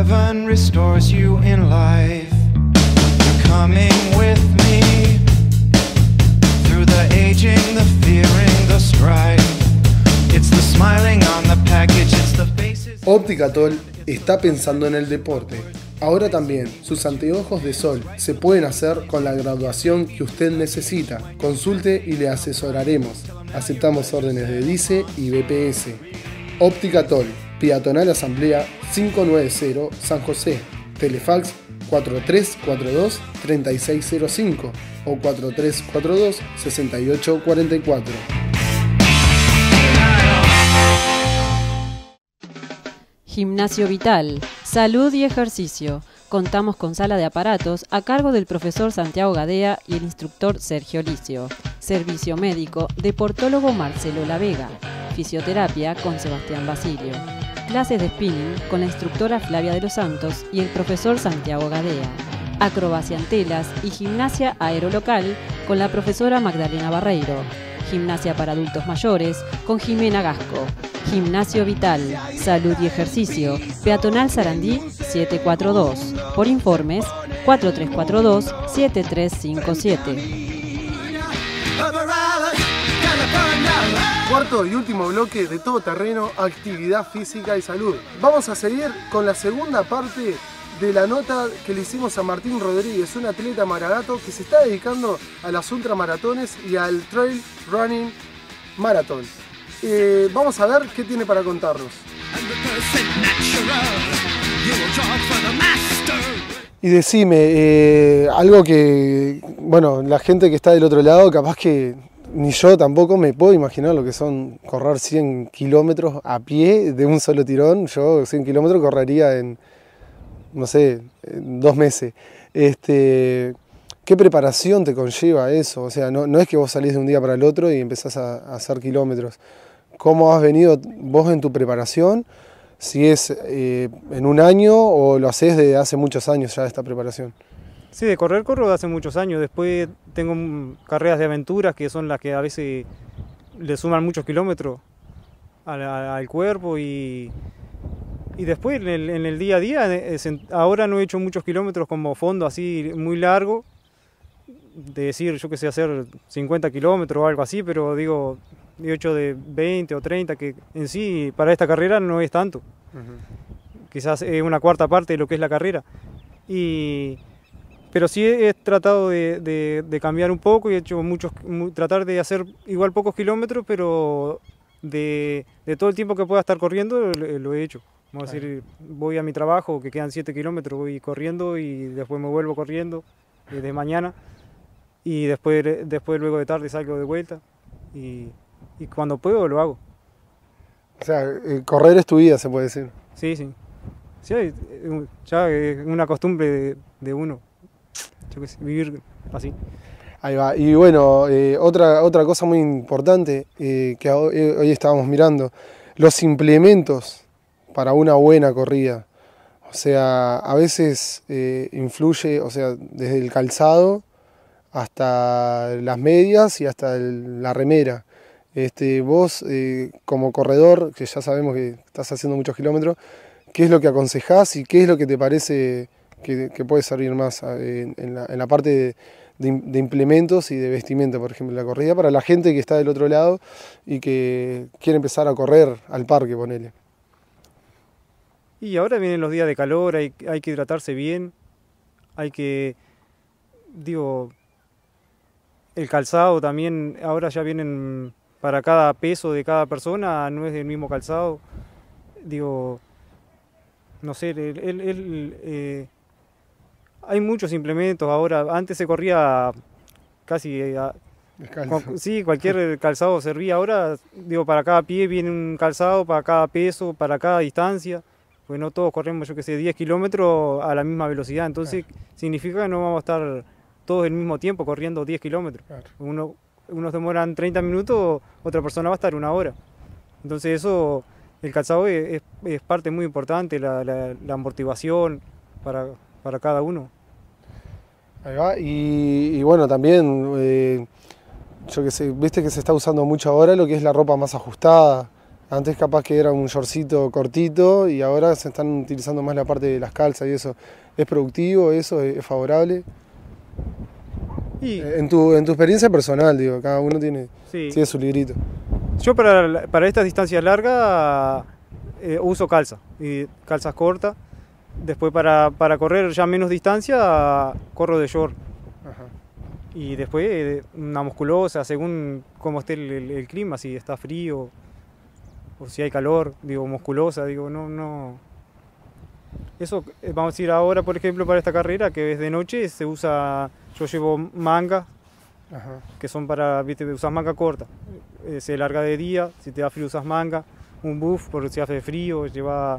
heaven restores you in life. You're coming with me through the aging, the fearing, the strife. It's the smiling on the package, it's the faces. Óptica Tol está pensando en el deporte. Ahora también, sus anteojos de sol se pueden hacer con la graduación que usted necesita. Consulte y le asesoraremos. Aceptamos órdenes de DICE y BPS. Óptica Tol, Peatonal Asamblea 590 San José. Telefax 4342-3605 o 4342-6844. Gimnasio Vital, salud y ejercicio. Contamos con sala de aparatos a cargo del profesor Santiago Gadea y el instructor Sergio Licio. Servicio médico, deportólogo Marcelo La Vega. Fisioterapia con Sebastián Basilio. Clases de spinning con la instructora Flavia de los Santos y el profesor Santiago Gadea. Acrobacia en telas y gimnasia aerolocal con la profesora Magdalena Barreiro. Gimnasia para adultos mayores con Jimena Gasco. Gimnasio Vital, salud y ejercicio. Peatonal Sarandí 742. Por informes 4342-7357. Cuarto y último bloque de Todo Terreno, actividad física y salud. Vamos a seguir con la segunda parte de la nota que le hicimos a Martín Rodríguez, un atleta maragato que se está dedicando a las ultramaratones y al trail running marathon. Vamos a ver qué tiene para contarnos. Y decime, algo que, bueno, la gente que está del otro lado, capaz que ni yo tampoco me puedo imaginar lo que son correr 100 kilómetros a pie de un solo tirón. Yo 100 kilómetros correría en, no sé, en 2 meses. ¿Qué preparación te conlleva eso? O sea, no es que vos salís de un día para el otro y empezás a hacer kilómetros. ¿Cómo has venido vos en tu preparación? Si es en un año o lo haces desde hace muchos años ya esta preparación. Sí, de corro de hace muchos años. Después tengo carreras de aventuras que son las que a veces le suman muchos kilómetros al cuerpo y después en el día a día, ahora no he hecho muchos kilómetros como fondo así muy largo, de decir, yo que sé, hacer 50 kilómetros o algo así, pero digo, he hecho de 20 o 30, que en sí para esta carrera no es tanto. Quizás es una cuarta parte de lo que es la carrera. Pero sí he tratado de cambiar un poco y he hecho tratar de hacer igual pocos kilómetros, pero de todo el tiempo que pueda estar corriendo lo he hecho. Vamos a decir, voy a mi trabajo, que quedan 7 kilómetros, voy corriendo y después me vuelvo corriendo de mañana y después luego de tarde salgo de vuelta y cuando puedo lo hago. O sea, correr es tu vida, se puede decir. Sí, sí. Sí, ya es una costumbre de uno, yo qué sé, vivir así. Ahí va. Y bueno, otra cosa muy importante que hoy estábamos mirando, los implementos para una buena corrida. O sea, a veces influye, o sea, desde el calzado hasta las medias y hasta la remera. Vos, como corredor, que ya sabemos que estás haciendo muchos kilómetros, ¿qué es lo que aconsejás y qué es lo que te parece que puede servir más en la parte de implementos y de vestimenta, por ejemplo, en la corrida, para la gente que está del otro lado y que quiere empezar a correr al parque, ponele? Y ahora vienen los días de calor, hay que hidratarse bien, hay que, el calzado también, ahora ya vienen para cada peso de cada persona, no es el mismo calzado, no sé, hay muchos implementos ahora, antes se corría casi, sí, cualquier calzado servía, ahora para cada pie viene un calzado, para cada peso, para cada distancia, pues no todos corremos, yo que sé, 10 kilómetros a la misma velocidad, entonces significa que no vamos a estar todos al mismo tiempo corriendo 10 kilómetros. Claro. Unos demoran 30 minutos, otra persona va a estar 1 hora. Entonces eso, el calzado es parte muy importante, la amortiguación para cada uno. Ahí va. Y bueno, también, yo que sé, viste que se está usando mucho ahora lo que es la ropa más ajustada, Antes capaz que era un shortcito cortito y ahora se están utilizando más la parte de las calzas y eso. ¿Es productivo eso? ¿Es favorable? Y En tu experiencia personal, digo, cada uno tiene sí. su librito. Yo para estas distancias largas uso calza, y calzas cortas. Después para correr ya menos distancia, corro de short. Ajá. Y después una musculosa, según cómo esté el clima, si está frío o si hay calor, digo, musculosa, digo, no. Eso, vamos a decir ahora, por ejemplo, para esta carrera, que es de noche, se usa, yo llevo manga, Ajá. que son para, viste, usas manga corta. Se larga de día, si te da frío usas manga, un buff por si hace frío, lleva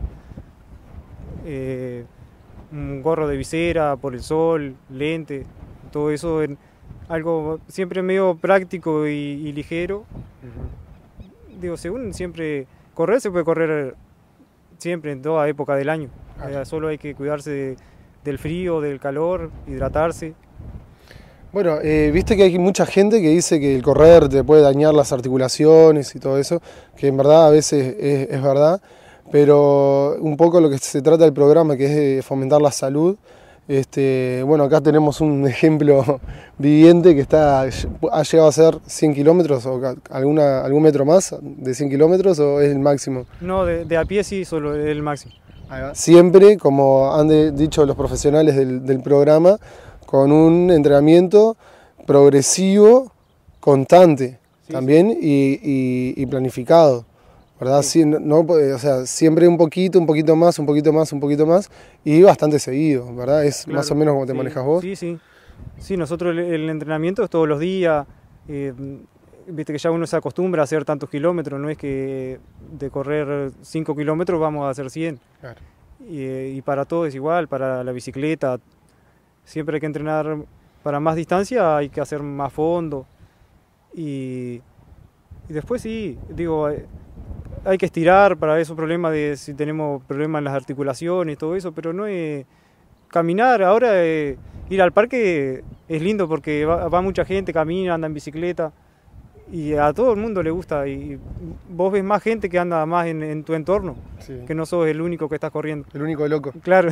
un gorro de visera por el sol, lente, todo eso en algo siempre medio práctico y ligero. Uh-huh. Digo, según siempre, correr se puede correr siempre en toda época del año. Solo hay que cuidarse del frío, del calor, hidratarse. Bueno, viste que hay mucha gente que dice que el correr te puede dañar las articulaciones y todo eso, que en verdad a veces es verdad, pero un poco lo que se trata del programa, que es de fomentar la salud. Bueno, acá tenemos un ejemplo viviente que ha llegado a ser 100 kilómetros o algún metro más de 100 kilómetros, o es el máximo. No, de a pie sí, solo el máximo. Siempre, como han dicho los profesionales del programa, con un entrenamiento progresivo, constante, sí, también, sí. Y planificado, ¿verdad? Sí. O sea, siempre un poquito más, y bastante seguido, ¿verdad? Es claro, más o menos como te manejas vos. Sí. Sí, nosotros el entrenamiento es todos los días, viste que ya uno se acostumbra a hacer tantos kilómetros, no es que de correr 5 kilómetros vamos a hacer 100. Claro. Y para todo es igual, para la bicicleta. Siempre hay que entrenar para más distancia, hay que hacer más fondo. Y después sí, digo, hay que estirar para esos problemas de si tenemos problemas en las articulaciones y todo eso, pero no es caminar. Ahora ir al parque es lindo porque va mucha gente, camina, anda en bicicleta y a todo el mundo le gusta. Y vos ves más gente que anda más en tu entorno, sí, que no sos el único que estás corriendo. El único loco. Claro.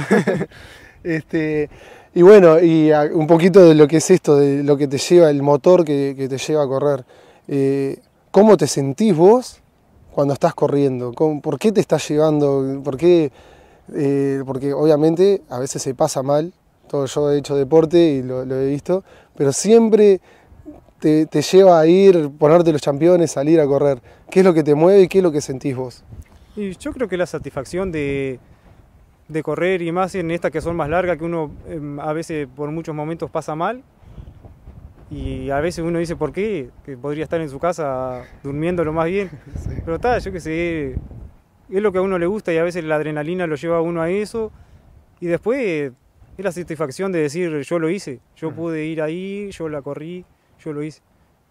Y bueno, y un poquito de lo que es esto, de lo que te lleva, el motor que te lleva a correr. ¿Cómo te sentís vos cuando estás corriendo? ¿Por qué te estás llevando? Porque obviamente a veces se pasa mal. Yo he hecho deporte y lo he visto, pero siempre te lleva a ponerte los championes, salir a correr. ¿Qué es lo que te mueve y qué es lo que sentís vos? Y yo creo que la satisfacción de correr, y más en estas que son más largas, que uno a veces por muchos momentos pasa mal y a veces uno dice ¿por qué? Que podría estar en su casa durmiendo lo más bien. Sí. Pero está, yo qué sé, es lo que a uno le gusta y a veces la adrenalina lo lleva a uno a eso y después es la satisfacción de decir yo lo hice, yo pude ir ahí, yo la corrí, yo lo hice.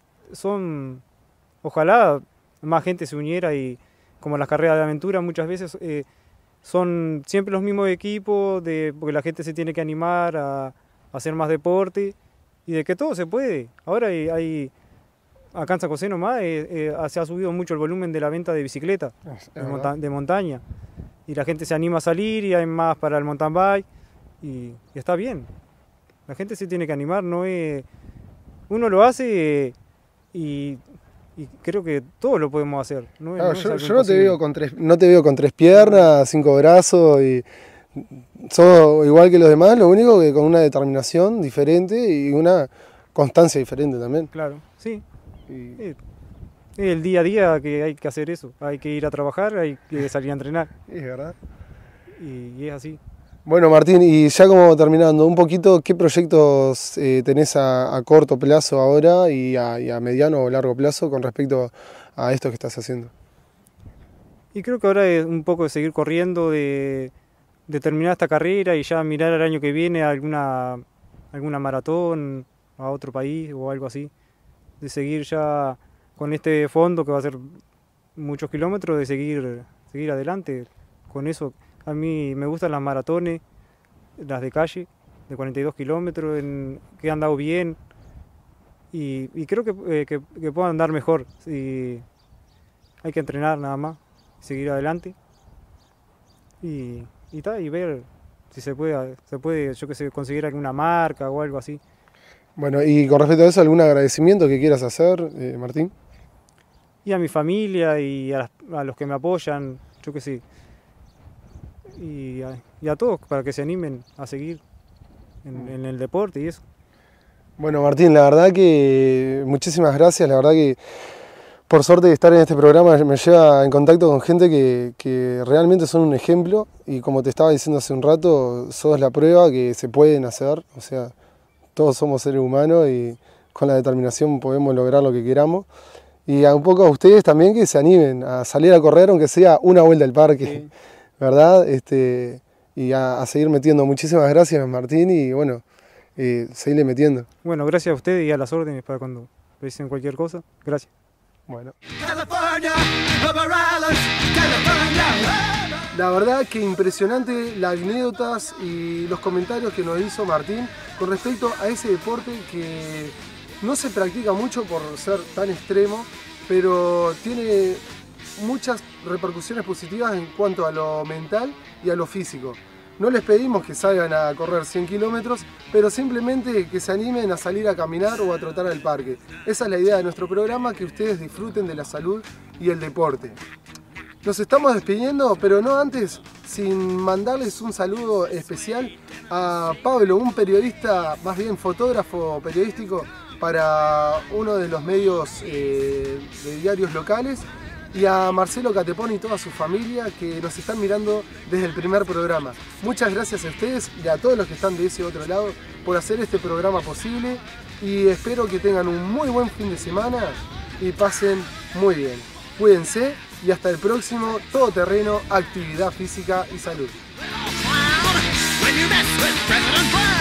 Ojalá más gente se uniera, y como las carreras de aventura muchas veces son siempre los mismos equipos, porque la gente se tiene que animar a hacer más deporte y de que todo se puede. Ahora acá en San José nomás se ha subido mucho el volumen de la venta de bicicletas de montaña y la gente se anima a salir y hay más para el mountain bike y está bien. La gente se tiene que animar, no es, uno lo hace y creo que todos lo podemos hacer. Claro, yo no te veo con tres piernas, 5 brazos, y sos igual que los demás, lo único que con una determinación diferente y una constancia diferente también. Claro, sí. Es el día a día que hay que hacer eso, hay que ir a trabajar, hay que salir a entrenar. Es verdad. Y es así. Bueno, Martín, y ya como terminando, un poquito, ¿qué proyectos tenés a corto plazo ahora y a mediano o largo plazo con respecto a esto que estás haciendo? Y creo que ahora es un poco de seguir corriendo, de terminar esta carrera y ya mirar el año que viene alguna maratón a otro país o algo así. De seguir ya con este fondo que va a ser muchos kilómetros, de seguir adelante con eso. A mí me gustan las maratones, las de calle, de 42 kilómetros, que he andado bien y creo que puedo andar mejor. Y hay que entrenar nada más. seguir adelante y ver si se puede, yo que sé, conseguir alguna marca o algo así. Bueno, y con respecto a eso, ¿algún agradecimiento que quieras hacer, Martín? Y a mi familia y a los que me apoyan, yo que sé, y a todos para que se animen a seguir en el deporte y eso. Bueno, Martín, la verdad que muchísimas gracias, la verdad que por suerte de estar en este programa me lleva en contacto con gente que realmente son un ejemplo y como te estaba diciendo hace un rato, sos la prueba que se pueden hacer, o sea, todos somos seres humanos y con la determinación podemos lograr lo que queramos. Y un poco a ustedes también que se animen a salir a correr, aunque sea una vuelta al parque, sí. ¿Verdad? Y a seguir metiendo. Muchísimas gracias, Martín, y bueno, seguirle metiendo. Bueno, gracias a ustedes y a las órdenes para cuando dicen cualquier cosa. Gracias. Bueno. La verdad que impresionante las anécdotas y los comentarios que nos hizo Martín con respecto a ese deporte que no se practica mucho por ser tan extremo, pero tiene muchas repercusiones positivas en cuanto a lo mental y a lo físico. No les pedimos que salgan a correr 100 kilómetros, pero simplemente que se animen a salir a caminar o a trotar al parque. Esa es la idea de nuestro programa, que ustedes disfruten de la salud y el deporte. Nos estamos despidiendo, pero no antes sin mandarles un saludo especial a Pablo, un periodista, más bien fotógrafo periodístico para uno de los medios de diarios locales, y a Marcelo Catepón y toda su familia que nos están mirando desde el primer programa. Muchas gracias a ustedes y a todos los que están de ese otro lado por hacer este programa posible, y espero que tengan un muy buen fin de semana y pasen muy bien. Cuídense y hasta el próximo Todoterreno, Actividad Física y Salud. When you mess with President Bush.